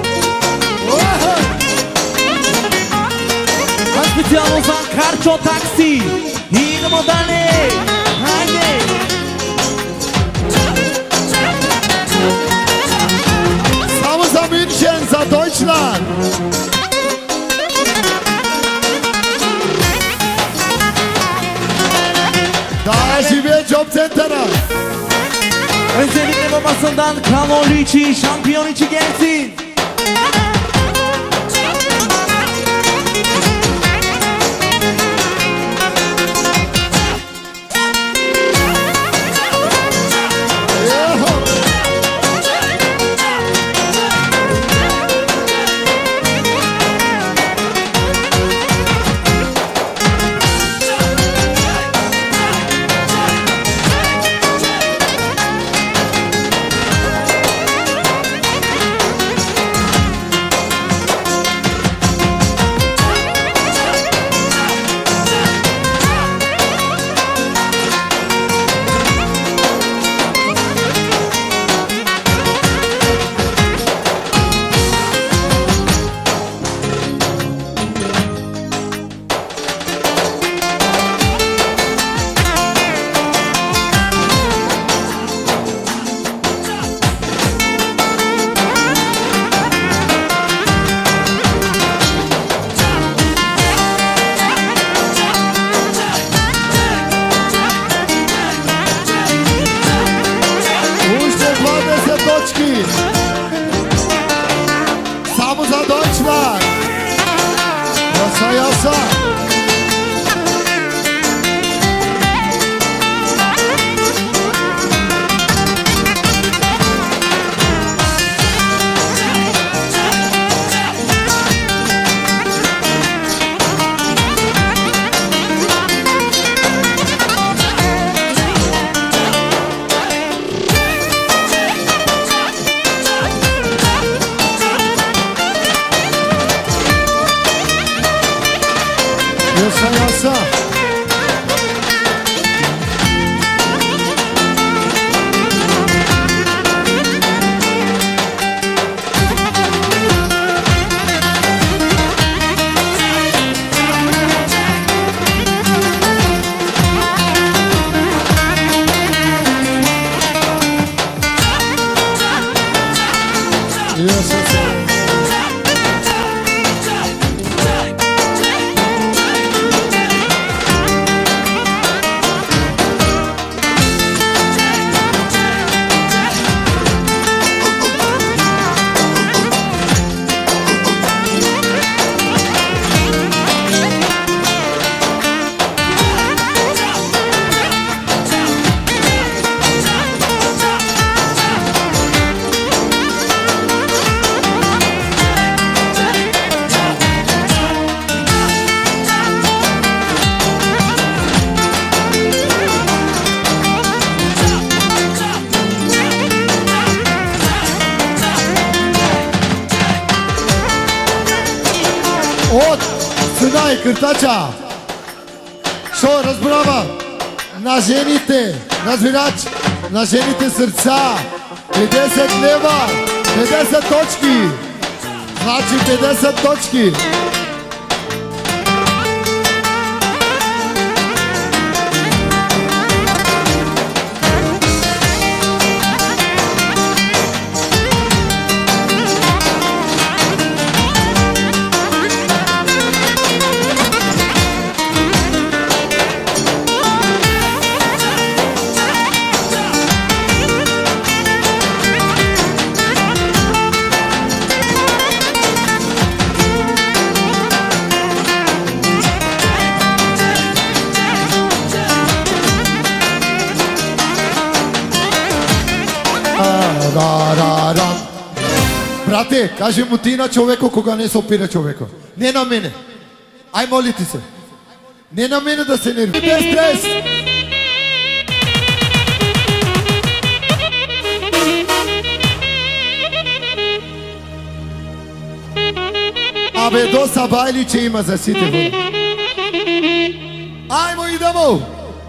Specjal Ozan Karčo taksi. Idemo dalje. Hajde.
Samo za München, za Deutschland. Daha žive Job Center'a.
Özellikle babasından Kraloğlu içi, şampiyon içi gelsin.
Ja, Deutschland! Jasa, jasa! Jasa, jasa! Jasa, jasa! От сюда и къртача. Шо, разбрава на жените, разбирач, на жените сърца. петдесет лева, петдесет точки. Значи петдесет точки. Брате, кажи му ти на човеко, кога не се опира човеко. Не на мене. Ай, моли ти се. Не на мене да се нерви. Без стрес! Абе, до сабайли, че има за сите води. Аймо, идемо!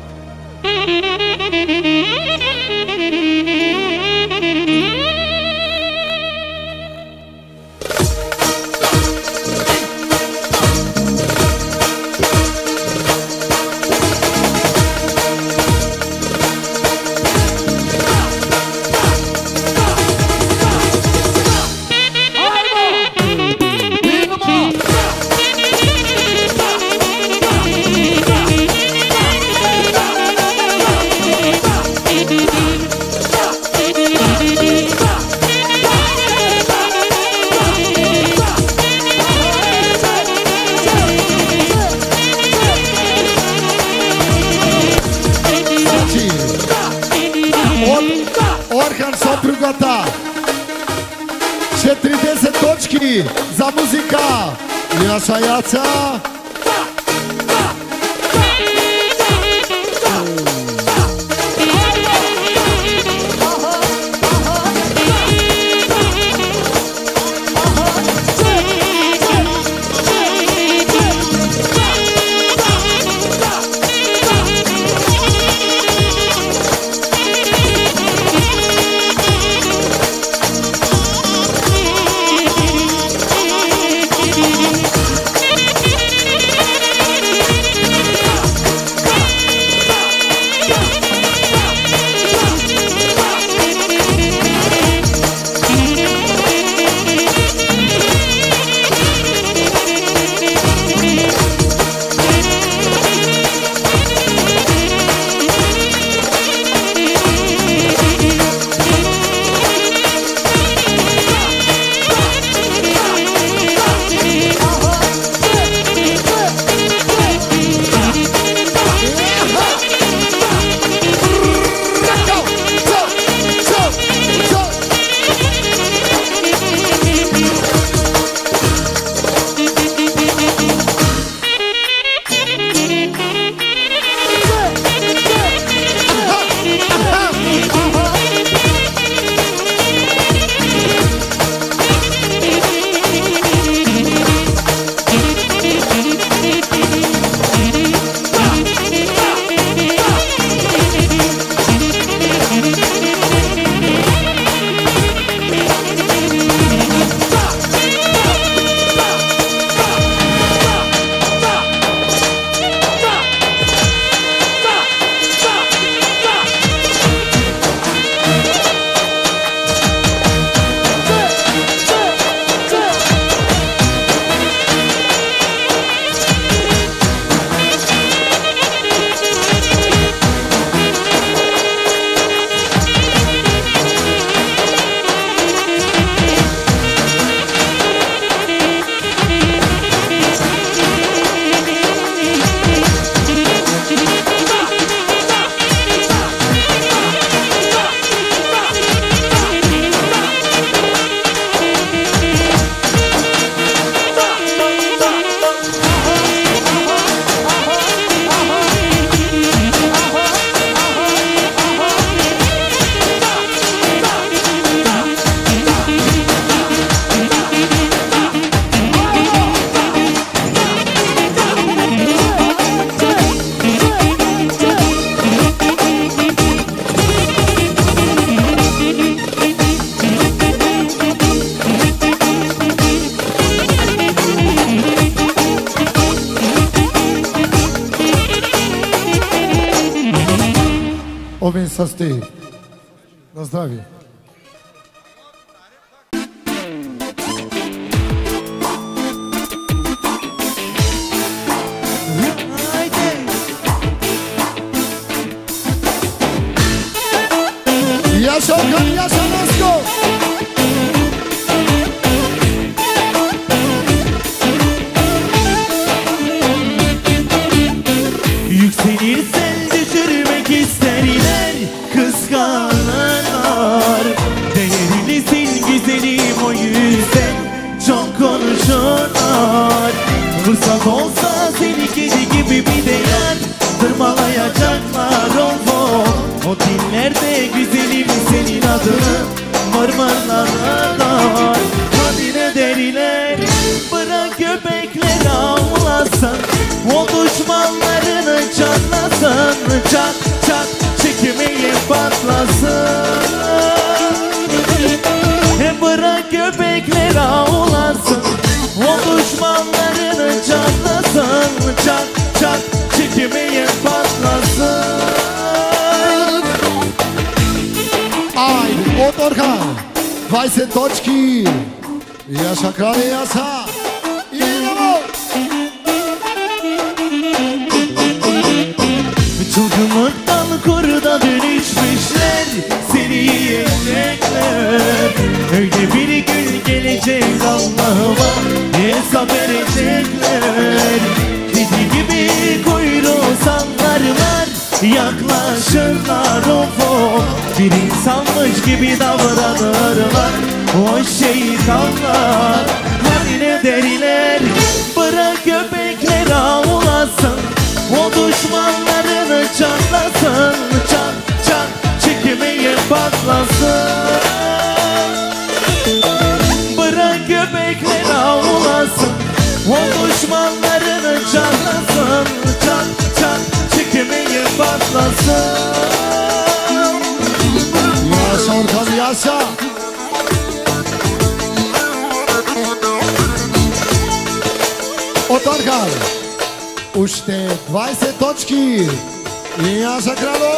четиридесет точки за музика. Яса, яса. Овен са сте. На здравие. Yaşa kan yaşa Nasko.
Yükselirsen düşürmek isterler, kıskanırlar. Değerlisin güzelim, o yüzden çok konuşurlar. Fırsat olsa seni kedi gibi bir de yer tırmalayacaklar. Olvo o dillerde güzelim senin adını mırmırlarlar. Hadi ne deriler, bırak köpekler avlasın. O düşmanlarını çatlasın, çat çat çekmeyi patlasın. E bırak köpekler avlasın. O düşmanlarını çatlasın, çat çat çekmeyi patlasın.
Aj, Otorka, dvajset točki. Jaša kralje, Jaša. Idemo.
Çılgınlıktan kurda dönüşmüşler, seni yiyecekler. Öyle bir gün gelecek Allah'ıma hesap verecekler. Kedi gibi kuyruğu sallarlar, yaklaşırlar ofo. Bir insanmış gibi davranırlar o şeytanlar. Hani ne deriler, bırak köpekler avlasın. O düşmanlarını çatlasın, çat çat çekmeyi patlasın. Bırak köpekler avlasın. O düşmanlarını çatlasın, çat çat çekmeyi patlasın.
Yaşa Orkan, yaşa. Otorka. Още двайсет точки. И Яша Крало.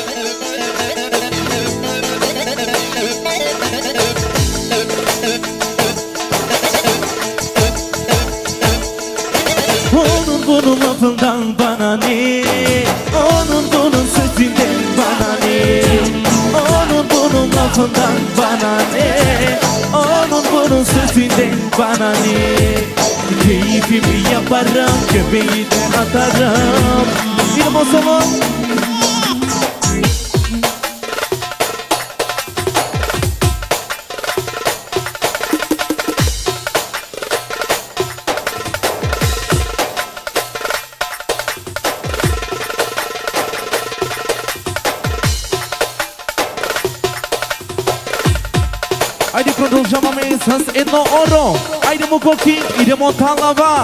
Onun bunun lafından bana ne? Onun bunun sözünden bana ne? Onun bunun lafından bana ne? Onun bunun sözünden bana ne? Keyfimi yaparım, göbeği de atarım. Bir bosalım. Haydi продължаваме с едно оро. Haydi Mukoki, idemo Talava.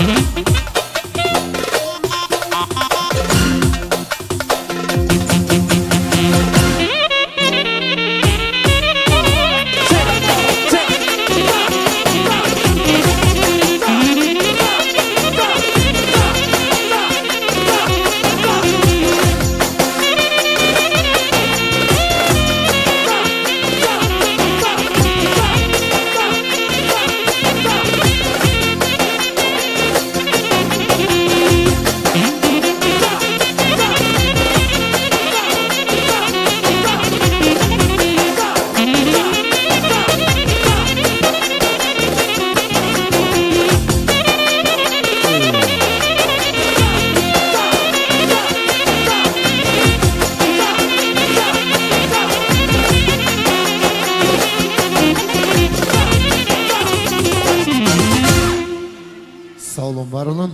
Var olun.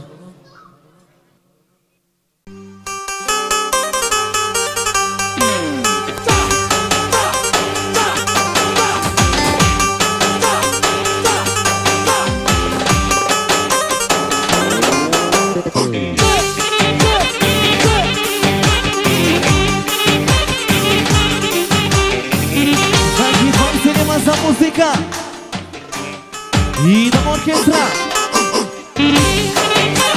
Essa música e da orquestra.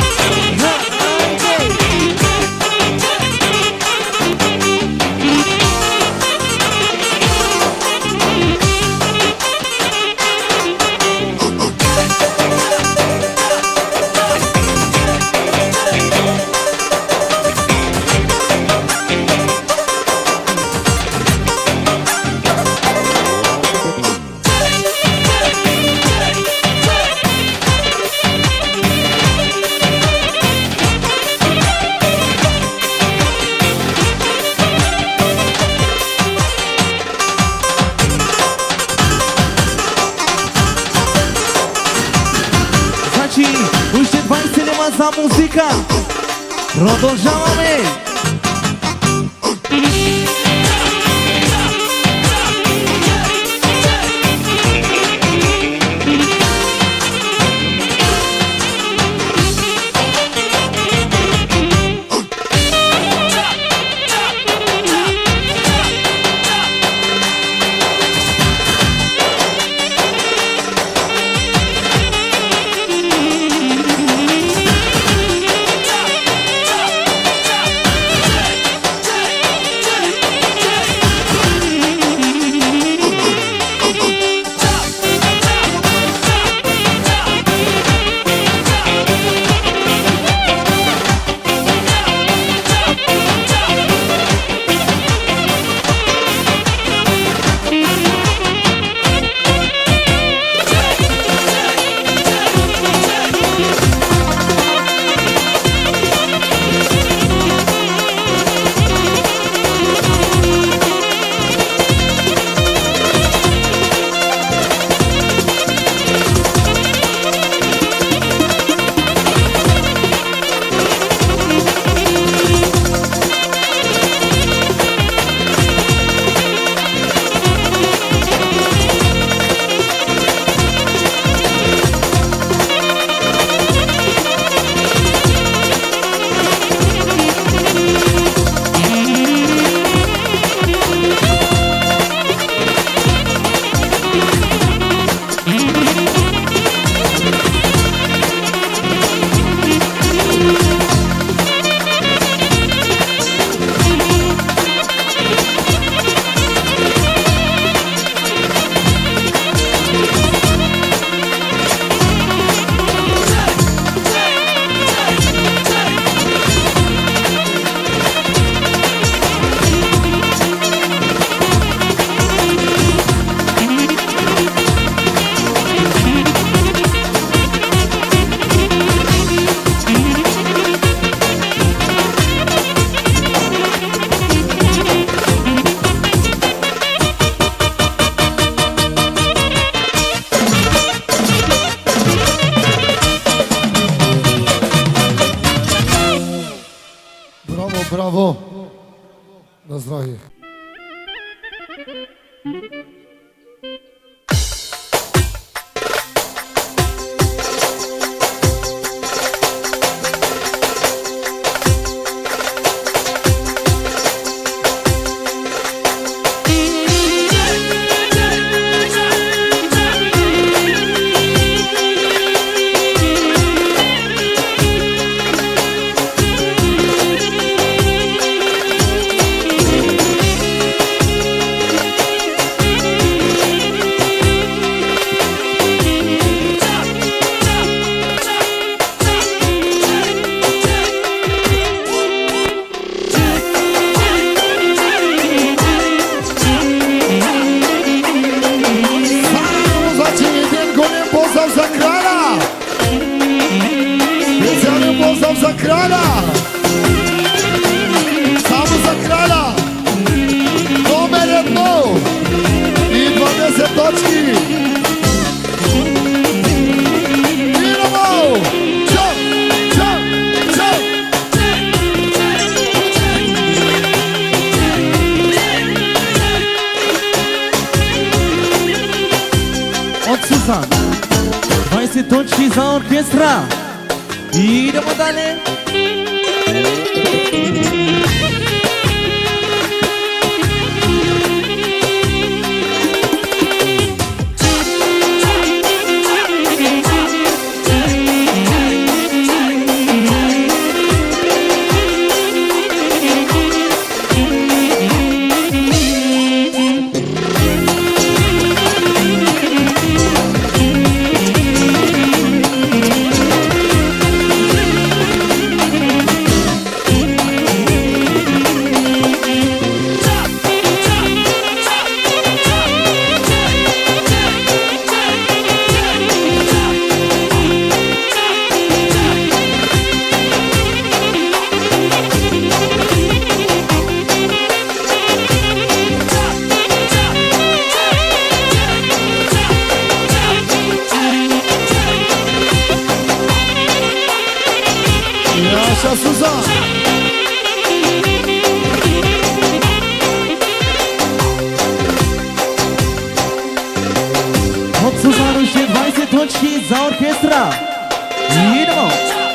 Usted vai se levantar a música. Pronto, já amei.
Bravo! Na zdravje! za krala! Samo za krala! Numer jedno! I dvadeset točki! Idemo! Čop! Čop! Čop!
Od Suzan dvadeset točki za orkestra. Idemo dalje.
Așa, Suza!
Od Suzanu ще двайсет точки за оркестра. Идемо!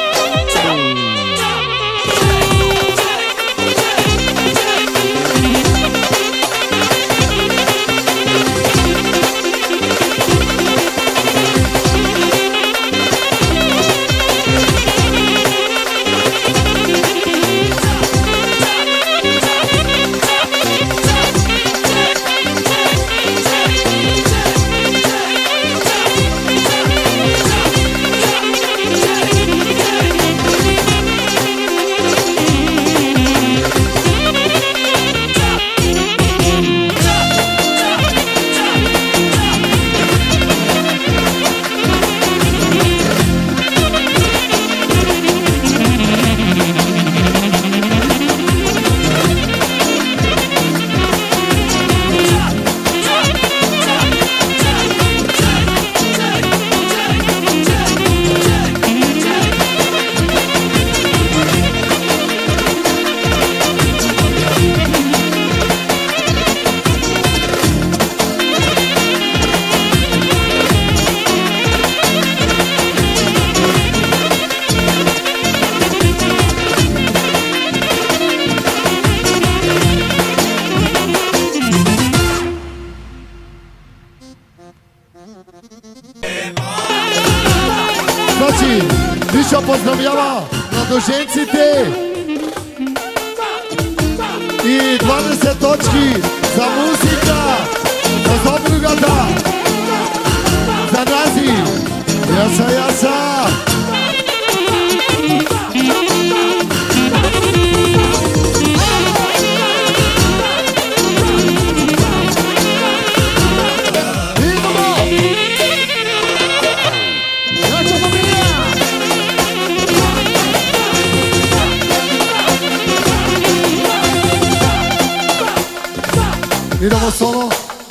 Mișo pozdravljava mladožencите i dvadeset točki za muzika, za zadrugata, za nazi, jasa, jasa. Idemo solo.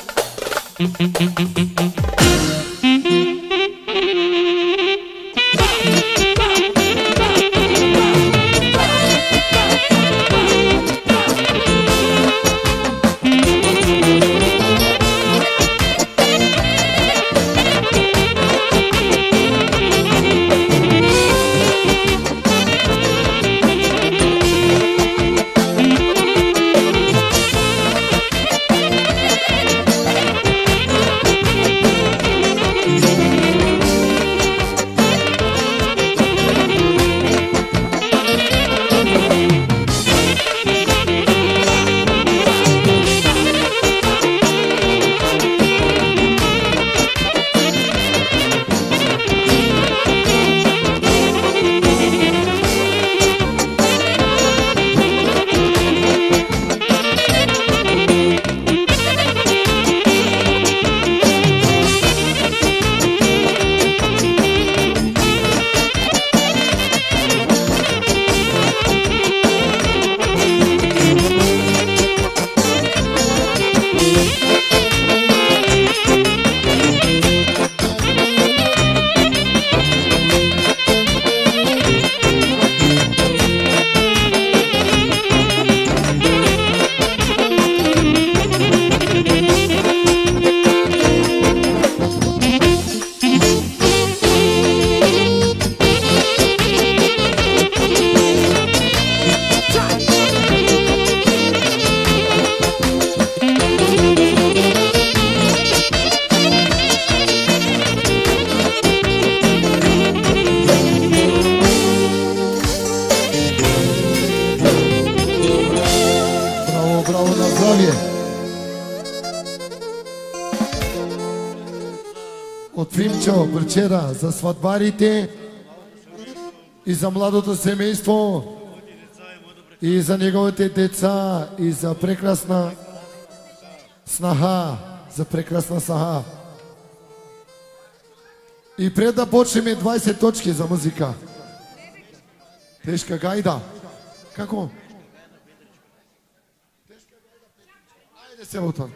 От Фимчо, Брчера, за сватбарите и за младото семейство и за неговите деца и за прекрасна снаха, за прекрасна снаха. И пред да почнем двайсет точки за музика. Тешка гајда. Како? Ајде се утон.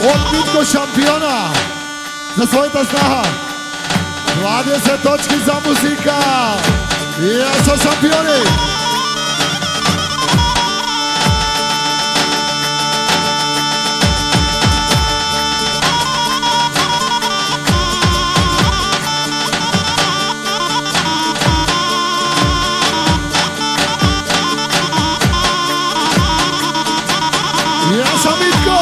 От Митко шампиона за своята снаха. двадесет точки за музика. И аз са шампиони. И аз съм Митко.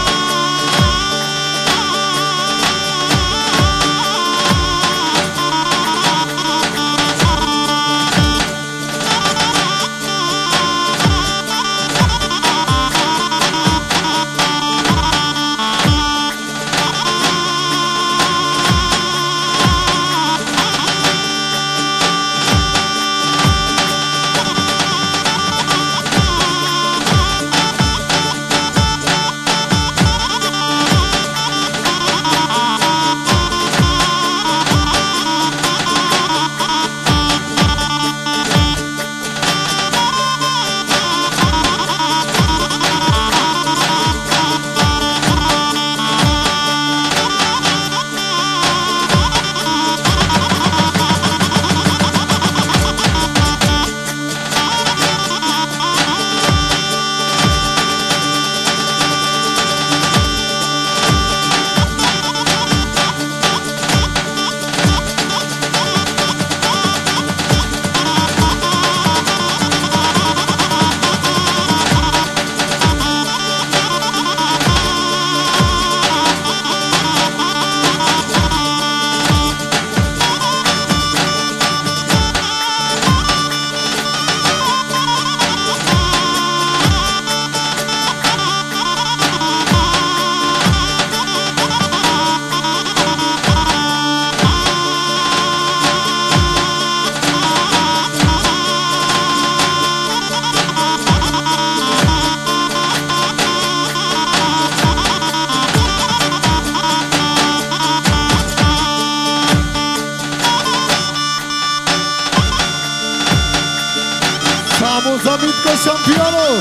Само за Митко шампионо!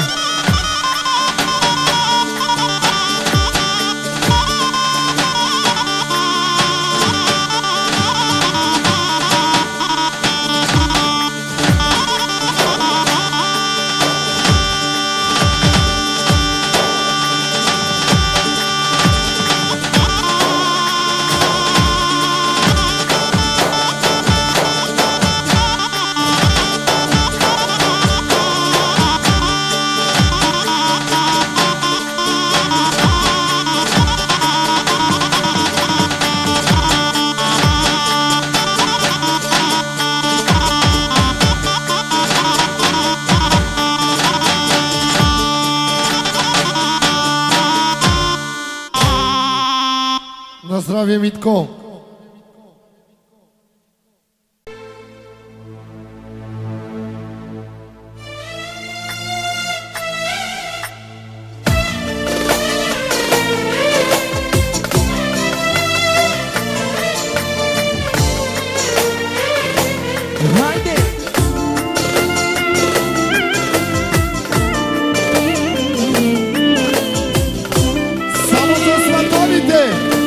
На здравие, Митко!
Хайде!
Само за сватовите!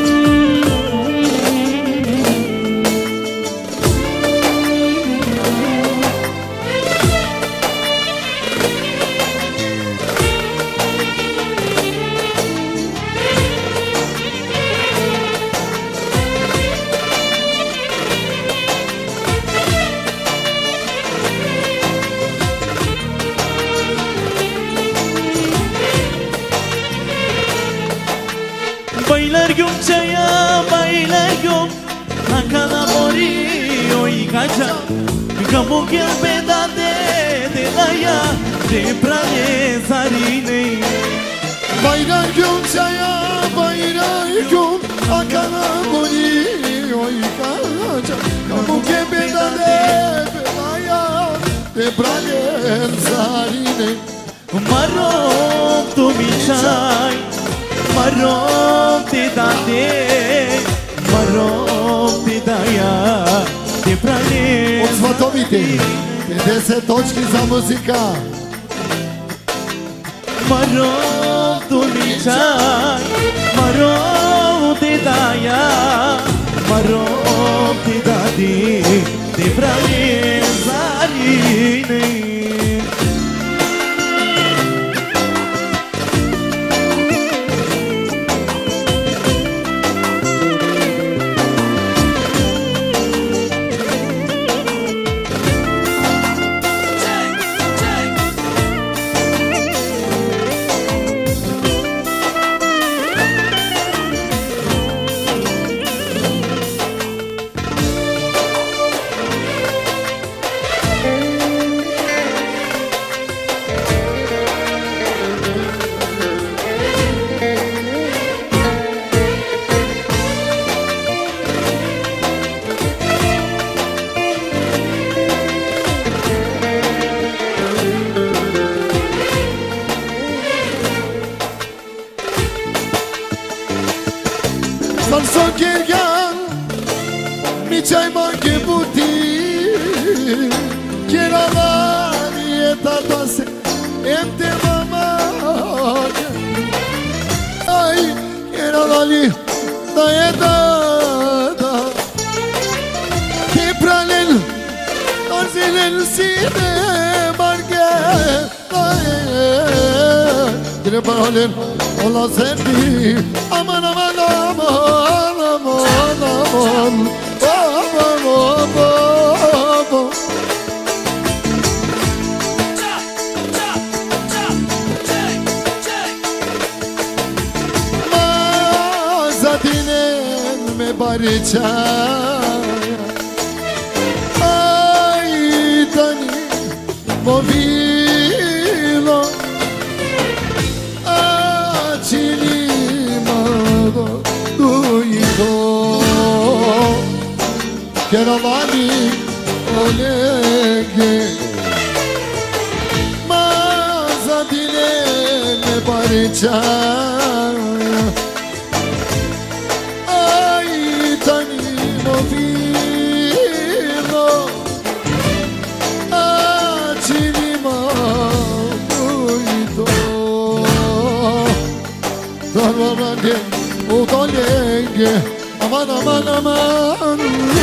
Bailargum çaya bailargum Nakana mori oi kaca Kamu gelbeda de de la ya De prane zarine
Bayrağım çaya bayrağım Akana boni oi kaca Kamu gebeda de belaya De prane zarine
Marom tu mi chai Marom te date Marom te daya De prane
От сватовите петдесет точки за музика.
Marom tu mi chai Marom
Dar s-o chergan mi c'hai manche buti che era la dieta tase em te mama ai era la li da eta da che pralel Arzelen sine marge Gire paralel ola sendi Aman aman aman aman aman Aman aman Mazadinen me baricha Movilo Acilimado Duido Keramani Olege Mazadile Me baricha Ai tani movilo Darvarlange, udolenge, aman aman aman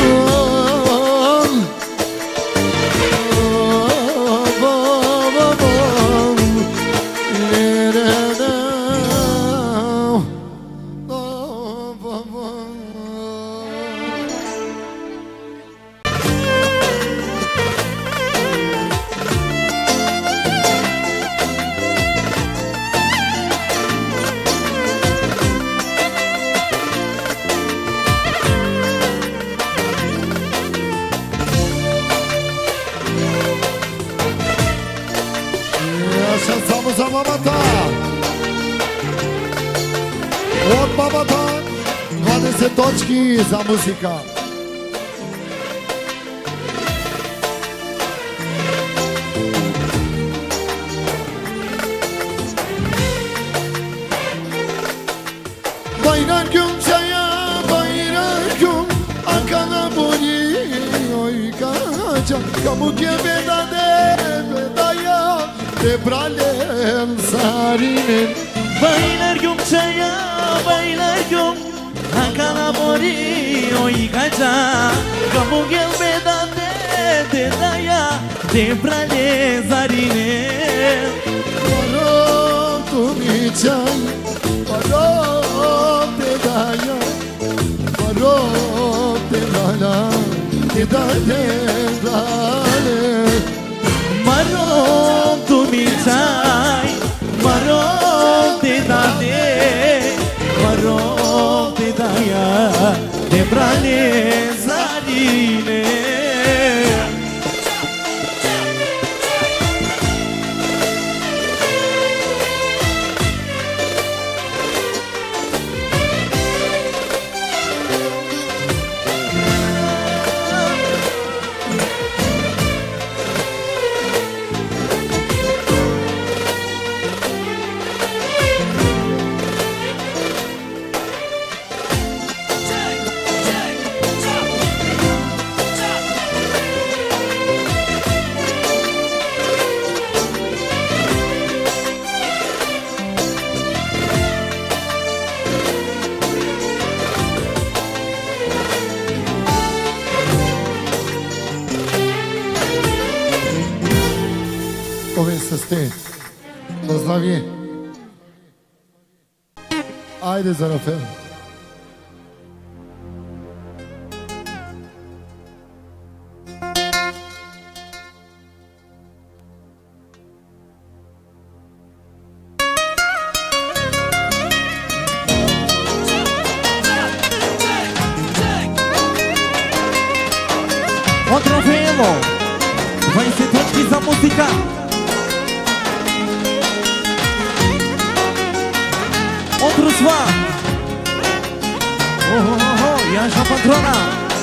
za babata Od babata dvadeset točki za muzika Bayrak gün çaya bayrak gün Ankara boni oy kaca Kamu gebeda de bedaya De bralem sarinen
Baylar güm çaya baylar güm Ankara boni oy kaca Kamu gebeda de bedaya De bralem sarinen
Varom tu mi çay Varom te daya Varom te dala Te dale dale
Marom tu mi çay Marom te dale Marom te daya De bralem sarinen
Să stai, na zdravie. Ajde za Rafael.
Od Rafaelo dvadeset točki za muzika. Od Ruslan. Oh, oh, oh, Jaša Patrona.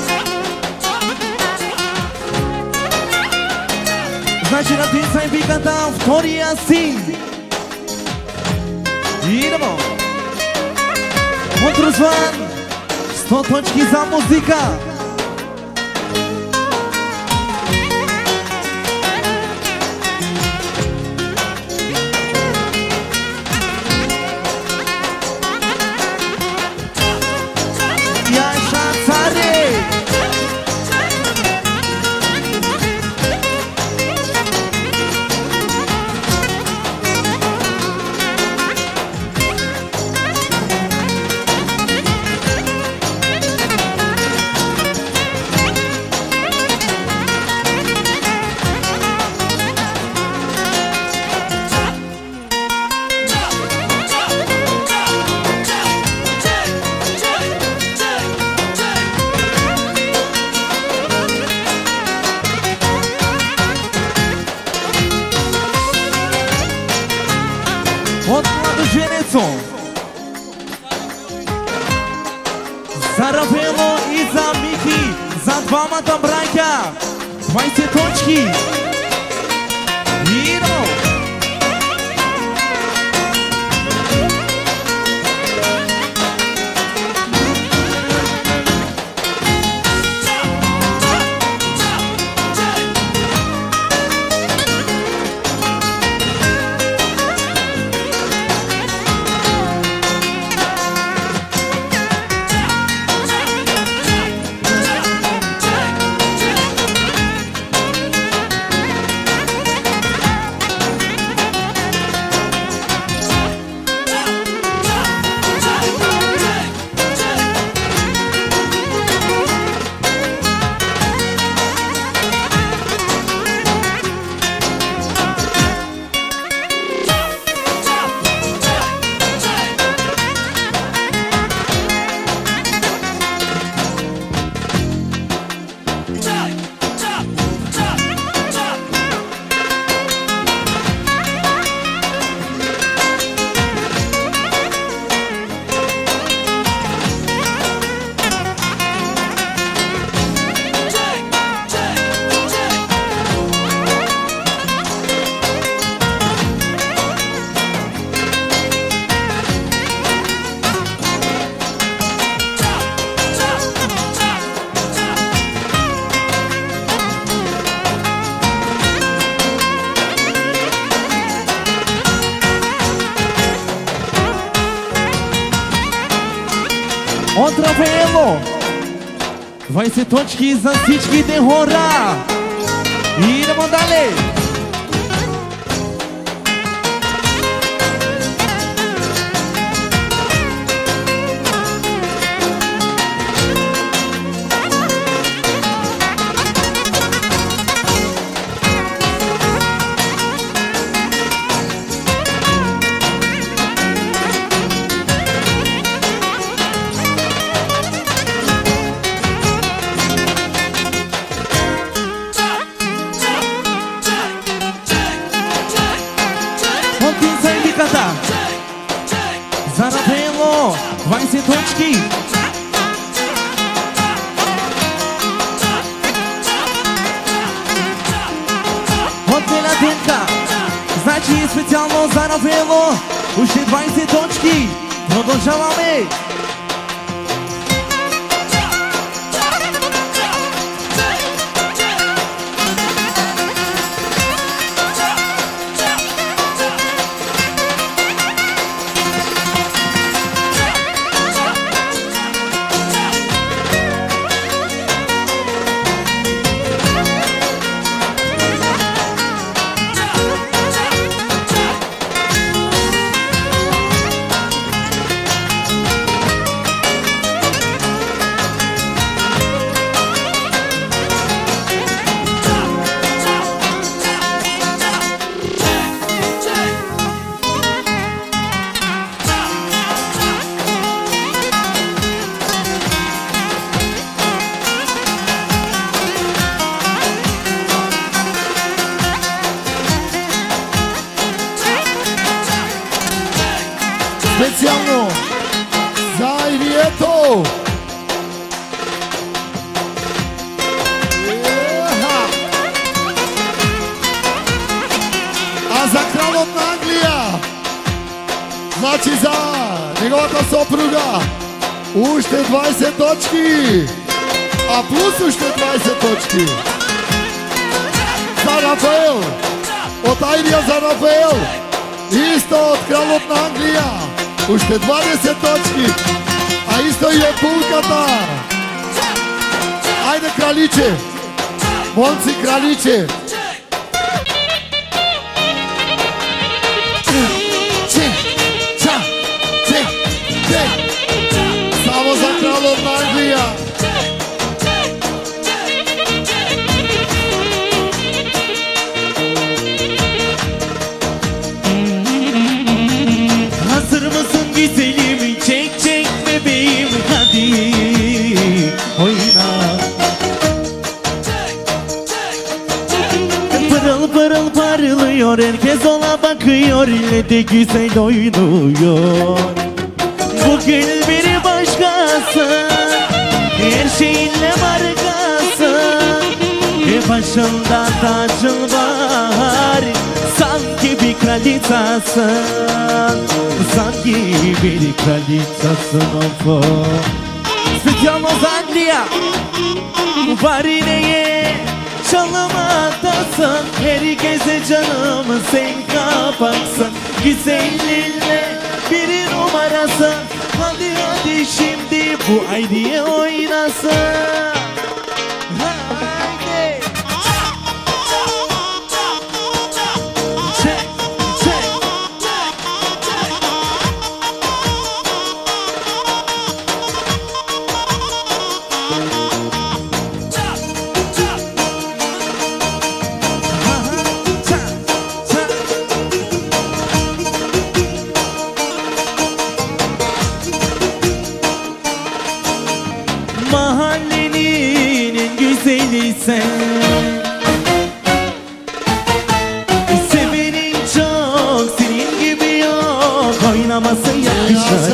Znači na pjesma im vikata Vtorija Sin. Idemo. Od Ruslan сто точки за музика. Яша царе. От младоженецо за Рафаело и за Мики, за двамата братя, двайсет точки. Иро! От Рафаело, двайсет точки за всичките хора. И идемо далее. За Рафаело, двайсет точки. От Милятенка, значи специално за Рафаело, още двайсет точки. Продължаваме.
Специално за Ирието. А за кралът на Англия, значи за неговата съпруга Уште дваесет точки. А плюс уште дваесет точки. За Рафаел. От Айрија за Рафаел. Исто од кралот на Англија. Уште дваесет точки. А исто и од булката. Ајде краличе. Момци краличе. Само за кралот на Англија.
Hazır mısın güzelim? Çek çek bebeğim hadi oyna. Pırıl pırıl parlıyor, herkes ona bakıyor, ile de güzel oynuyor. Bugün biri başkası, her şeyinle markası. E başında tacın var, sanki bir kraliçasın. Sanki bir kraliçasın of. Specjalno za Anglija, Varineye çalımadasın. Herkese canımı sen kapaksın. Güzelliğinle bir numarası. Hadi hadi şimdi bu Aydiye oynasın. Haydi. Çek, çek. Mahallenin en güzeli sen. Sevenin çok, senin gibi yok. Oynaması yakışır.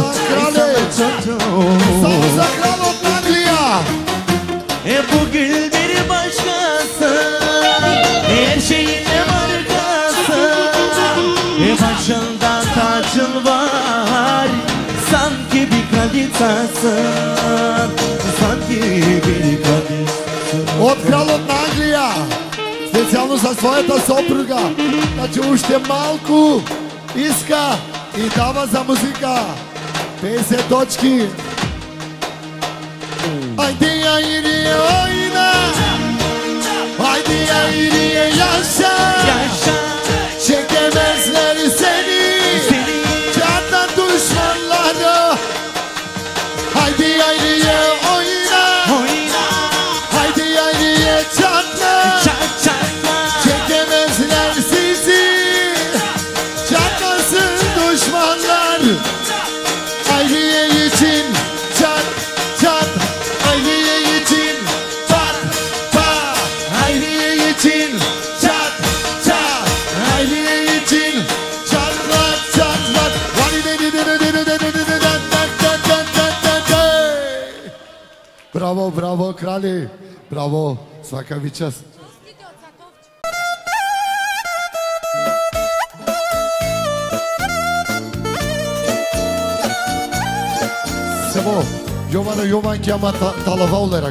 Само за кралот на Англија.
E bugün biri başkası, her şeyinle markası. E başında tacın var, sanki bir kraliçasın. Sanki bir kraliçasın.
Од кралот на Англија. Специјално за својата сопруга. Значи уште малку иска и дава за музика. песет точки. Ајде Айрија ойна. Ајде Айрија јаша.
Yaşa
Çekemezler seni.
seni.
Candan düşmanları. Haydi Ayriye oyna.
Oyna
Haydi Ayriye çatla.
çak çakma.
Çekemezler sizi. Çatlasın düşmanlar. Ayriye için çat çat. Ayriye için pat pat. Ayriye için çat çat. Ayriye için çatlat çatlat. Bravo, bravo, kralji. Bravo, svaka vi čast. Samo Jovana Jovanki ama ta, talava olarak.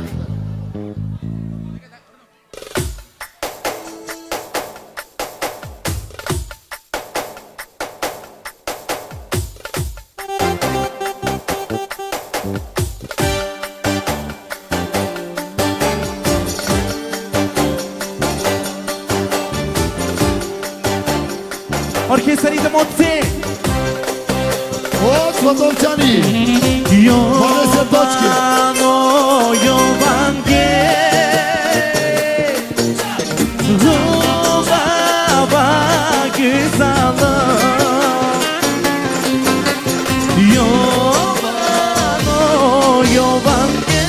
Orkestrita Moci.
Od Svatovčani. dvadeset точки.
Jovano Jovanke. Baba güzelim. Jovano Jovanke.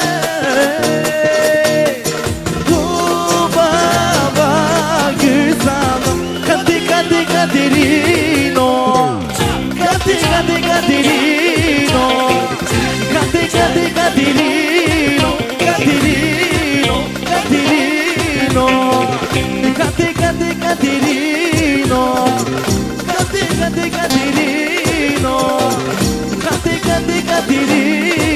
Baba güzelim. Kati kati Katerino. Kati kati Katerino. Kati kati Katerino. Katerino. Katerino. Kati kati Katerino. Kati kati Katerino. Kati kati Katerino.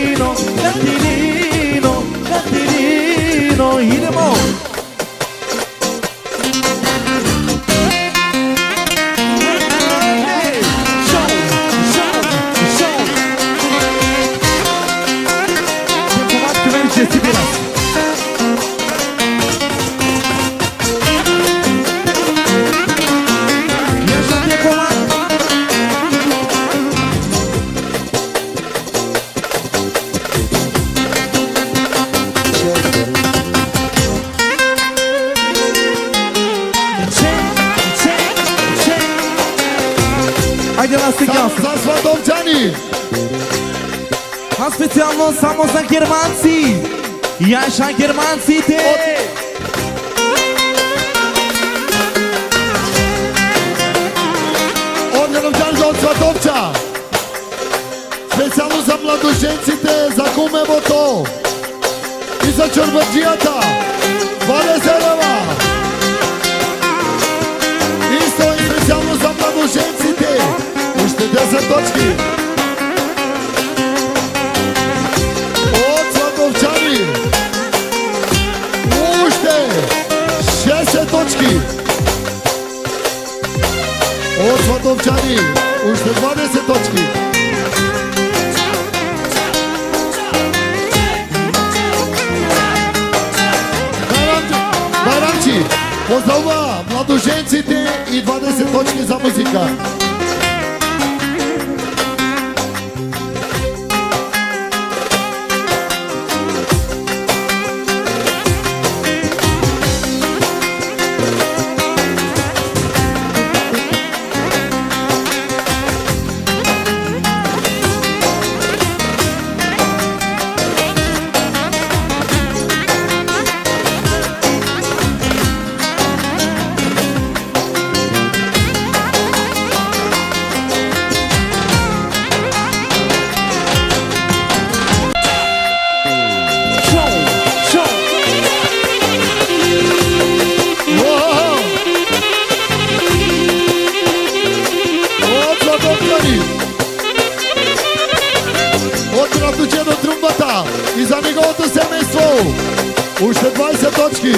ясно,
Само
ясно.
за сватовчани.
А специално само за германци. Яша германците.
От гръмчанка от Сватовча. Специално за младоженците, за кумевото и за чорбаджията. двадесет лева. Исто и специално за младоженците. Още десет точки. От Сватовчани. Още шестдесет точки. От Сватовчани. Още двадесет точки. Байрамчи поздравя младоженците и двадесет точки за музика. И за неговото семейство още двадесет точки.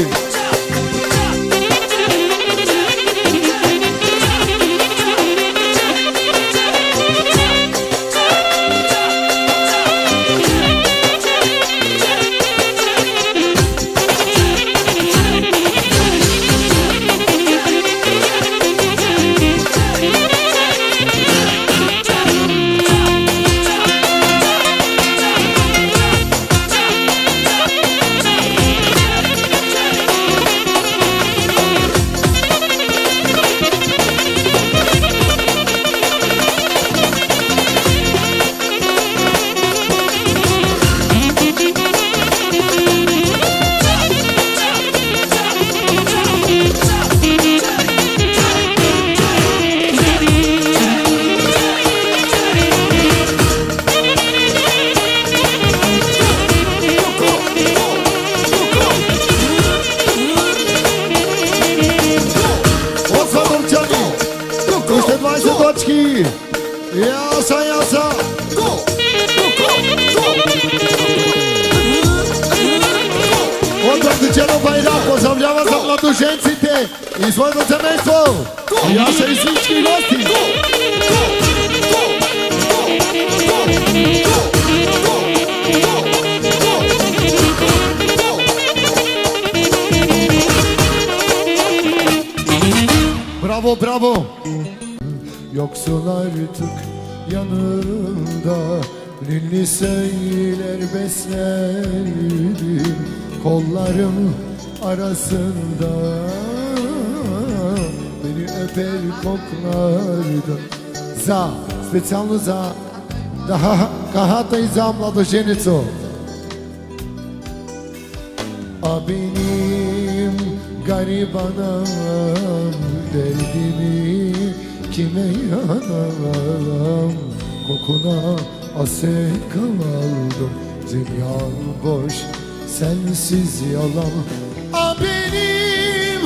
Яса, яса! От Въртичено Байрак поздравлява за младоженците и своето семейство! Яса и всички гости! Bravo, bravo! Yoksun artık yanımda, ninni söyler beslerdim kollarım arasında, beni öper koklardın. За, специално за Кахата и за младоженецо. А benim garibanım, derdimi kime yanarım, kokuna hasret kaldım, dünyam boş sensiz yalan. A benim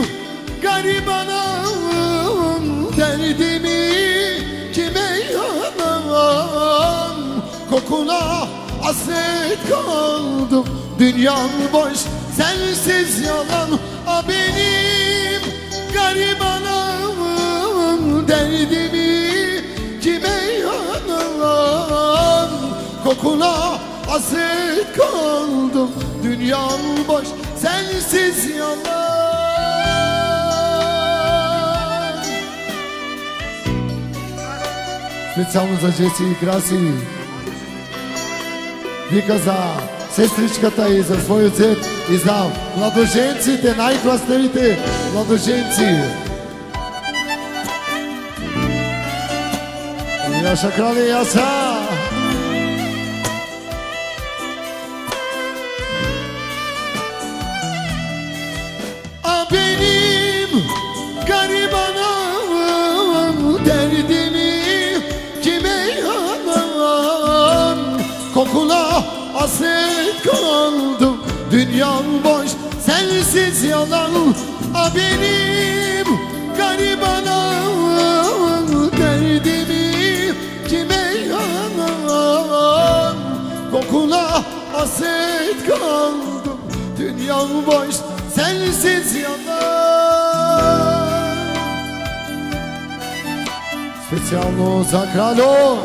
garibanım, derdimi kime yanarım, kokuna hasret kaldım, dünyam boş sensiz yalan. A benim garibanım, derdimi kime yanarım, kokuna hasret kaldım, dünyam boş sensiz yalan. Специално за Джеси и Краси. Вика за сестричката и за своя цвет и за младоженците, най-кластерите младоженци. Yaşa kralı yasa. A benim gariban anam, derdimi kime yalan? Kokuna hasret kaldım, dünyam boş sensiz yalan. A benim gariban anam, derdimi kime yalan? Kokuna hasret kaldım, dünyam boş sensiz yalan. Specjalno za kraljo.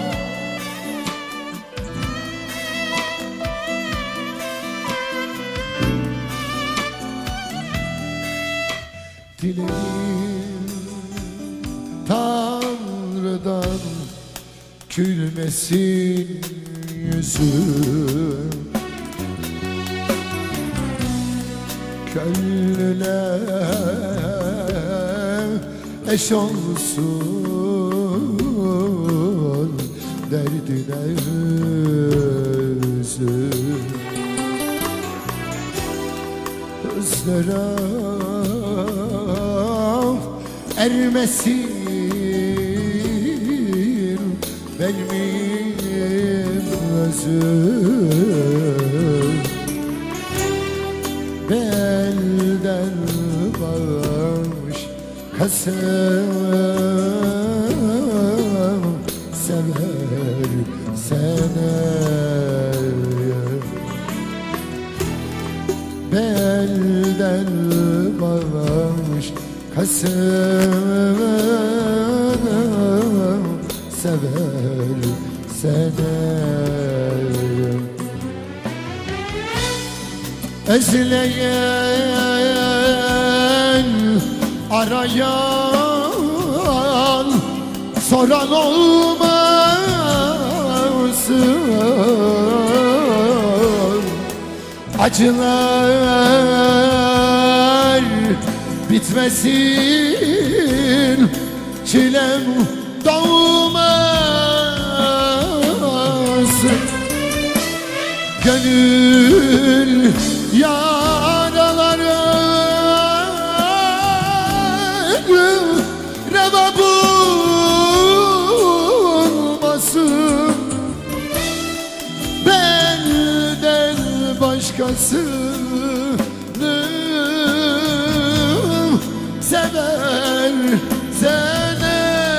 Dileğim Tanrı'dan gülmesin yüzüm, gönlüne eş olsun derdine üzüm. Hızlara ermesin benim özüm, belden başkasım sever seni. Belden başkasım sever seni. Özleyen, arayan, soran olmasın. Acılar bitmesin, çilem doğmasın. Gönül yaraları reva bulmasın. Benden başkasını sever seni.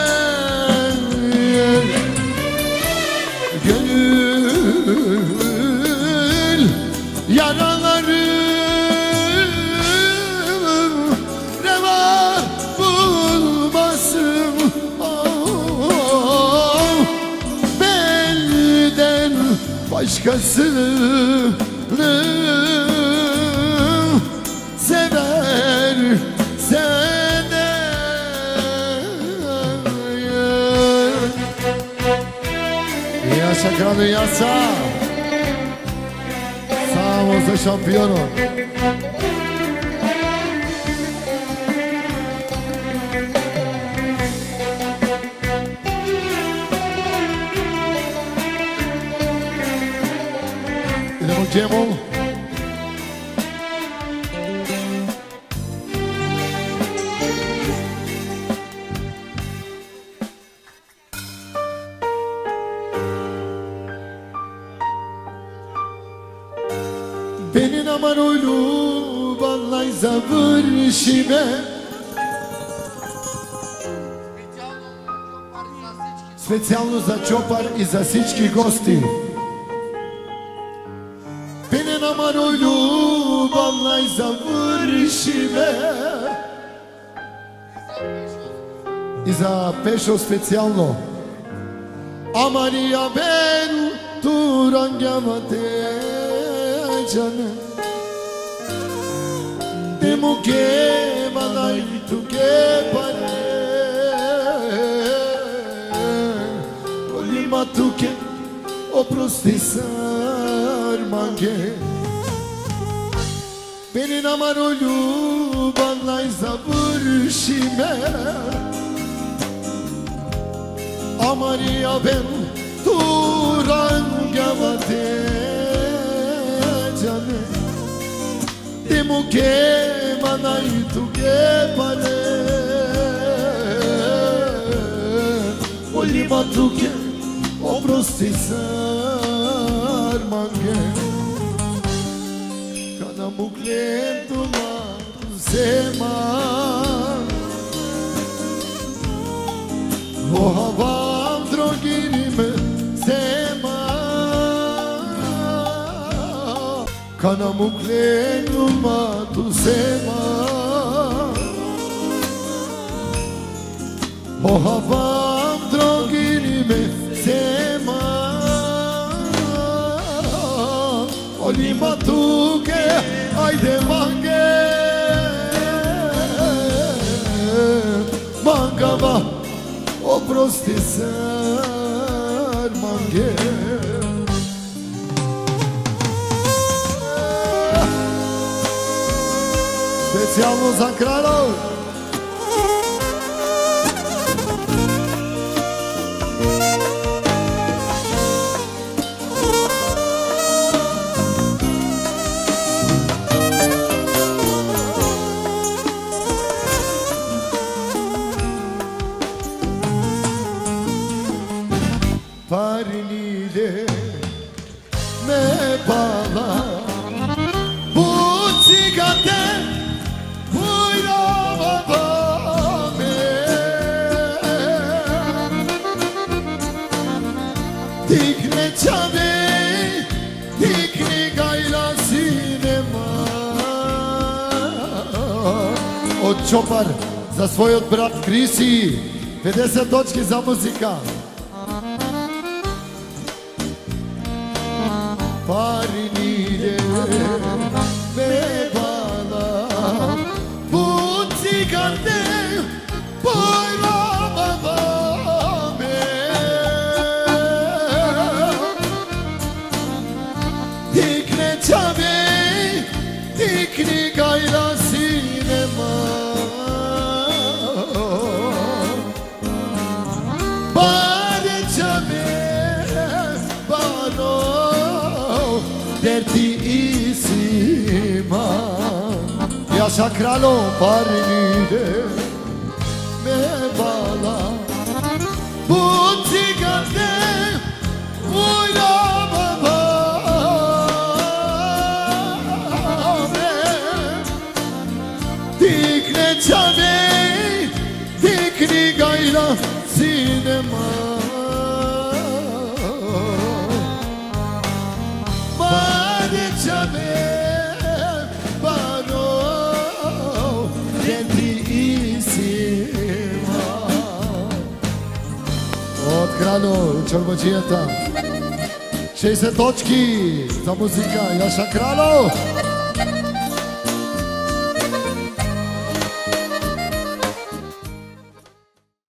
Gönül yaraları reva bulmasın. Oh, benden başkasını sever seni. Yaşa kralı yasa. Famoso şampiyonu. Idemo Cemol. Beni naman oylu vallahi završime. Specijalno za Čopar i za всички гости. Beni naman oylu vallahi završime. I za Pešo specijalno. Amarija ben turangama te canım. Demo che malai tu che pare. Olima tu che oprosti sarmange. Beni namaro ljubav završime. Amari avventura chiamate giane Demo che manai tu che pare Olima tu che o prostisar mange Kana muklendu ma sema O havam drogirime sema Kana muklendu ma tu sema O havam drogirime sema Olima tu che ai de mange Mangava o prostisar mange Specijalno za kralov Parinile me bala Bu cigate Buyurama me Dikne çave Dikne gayla sinema Od Čopar za svoj brat Krisi pedeset точки za muzika Parinile me bala Bu cigarte Buyurama me Dikne çave Dikni gayla sinema Bade çave Bano Derti isima Yaşa kralom parinide Me bala Bu cigarte Uylama me Dikne çave Dikni gayla sinema Od kralov Čorbađijeta šezdeset точки za muzika Jaša Kralov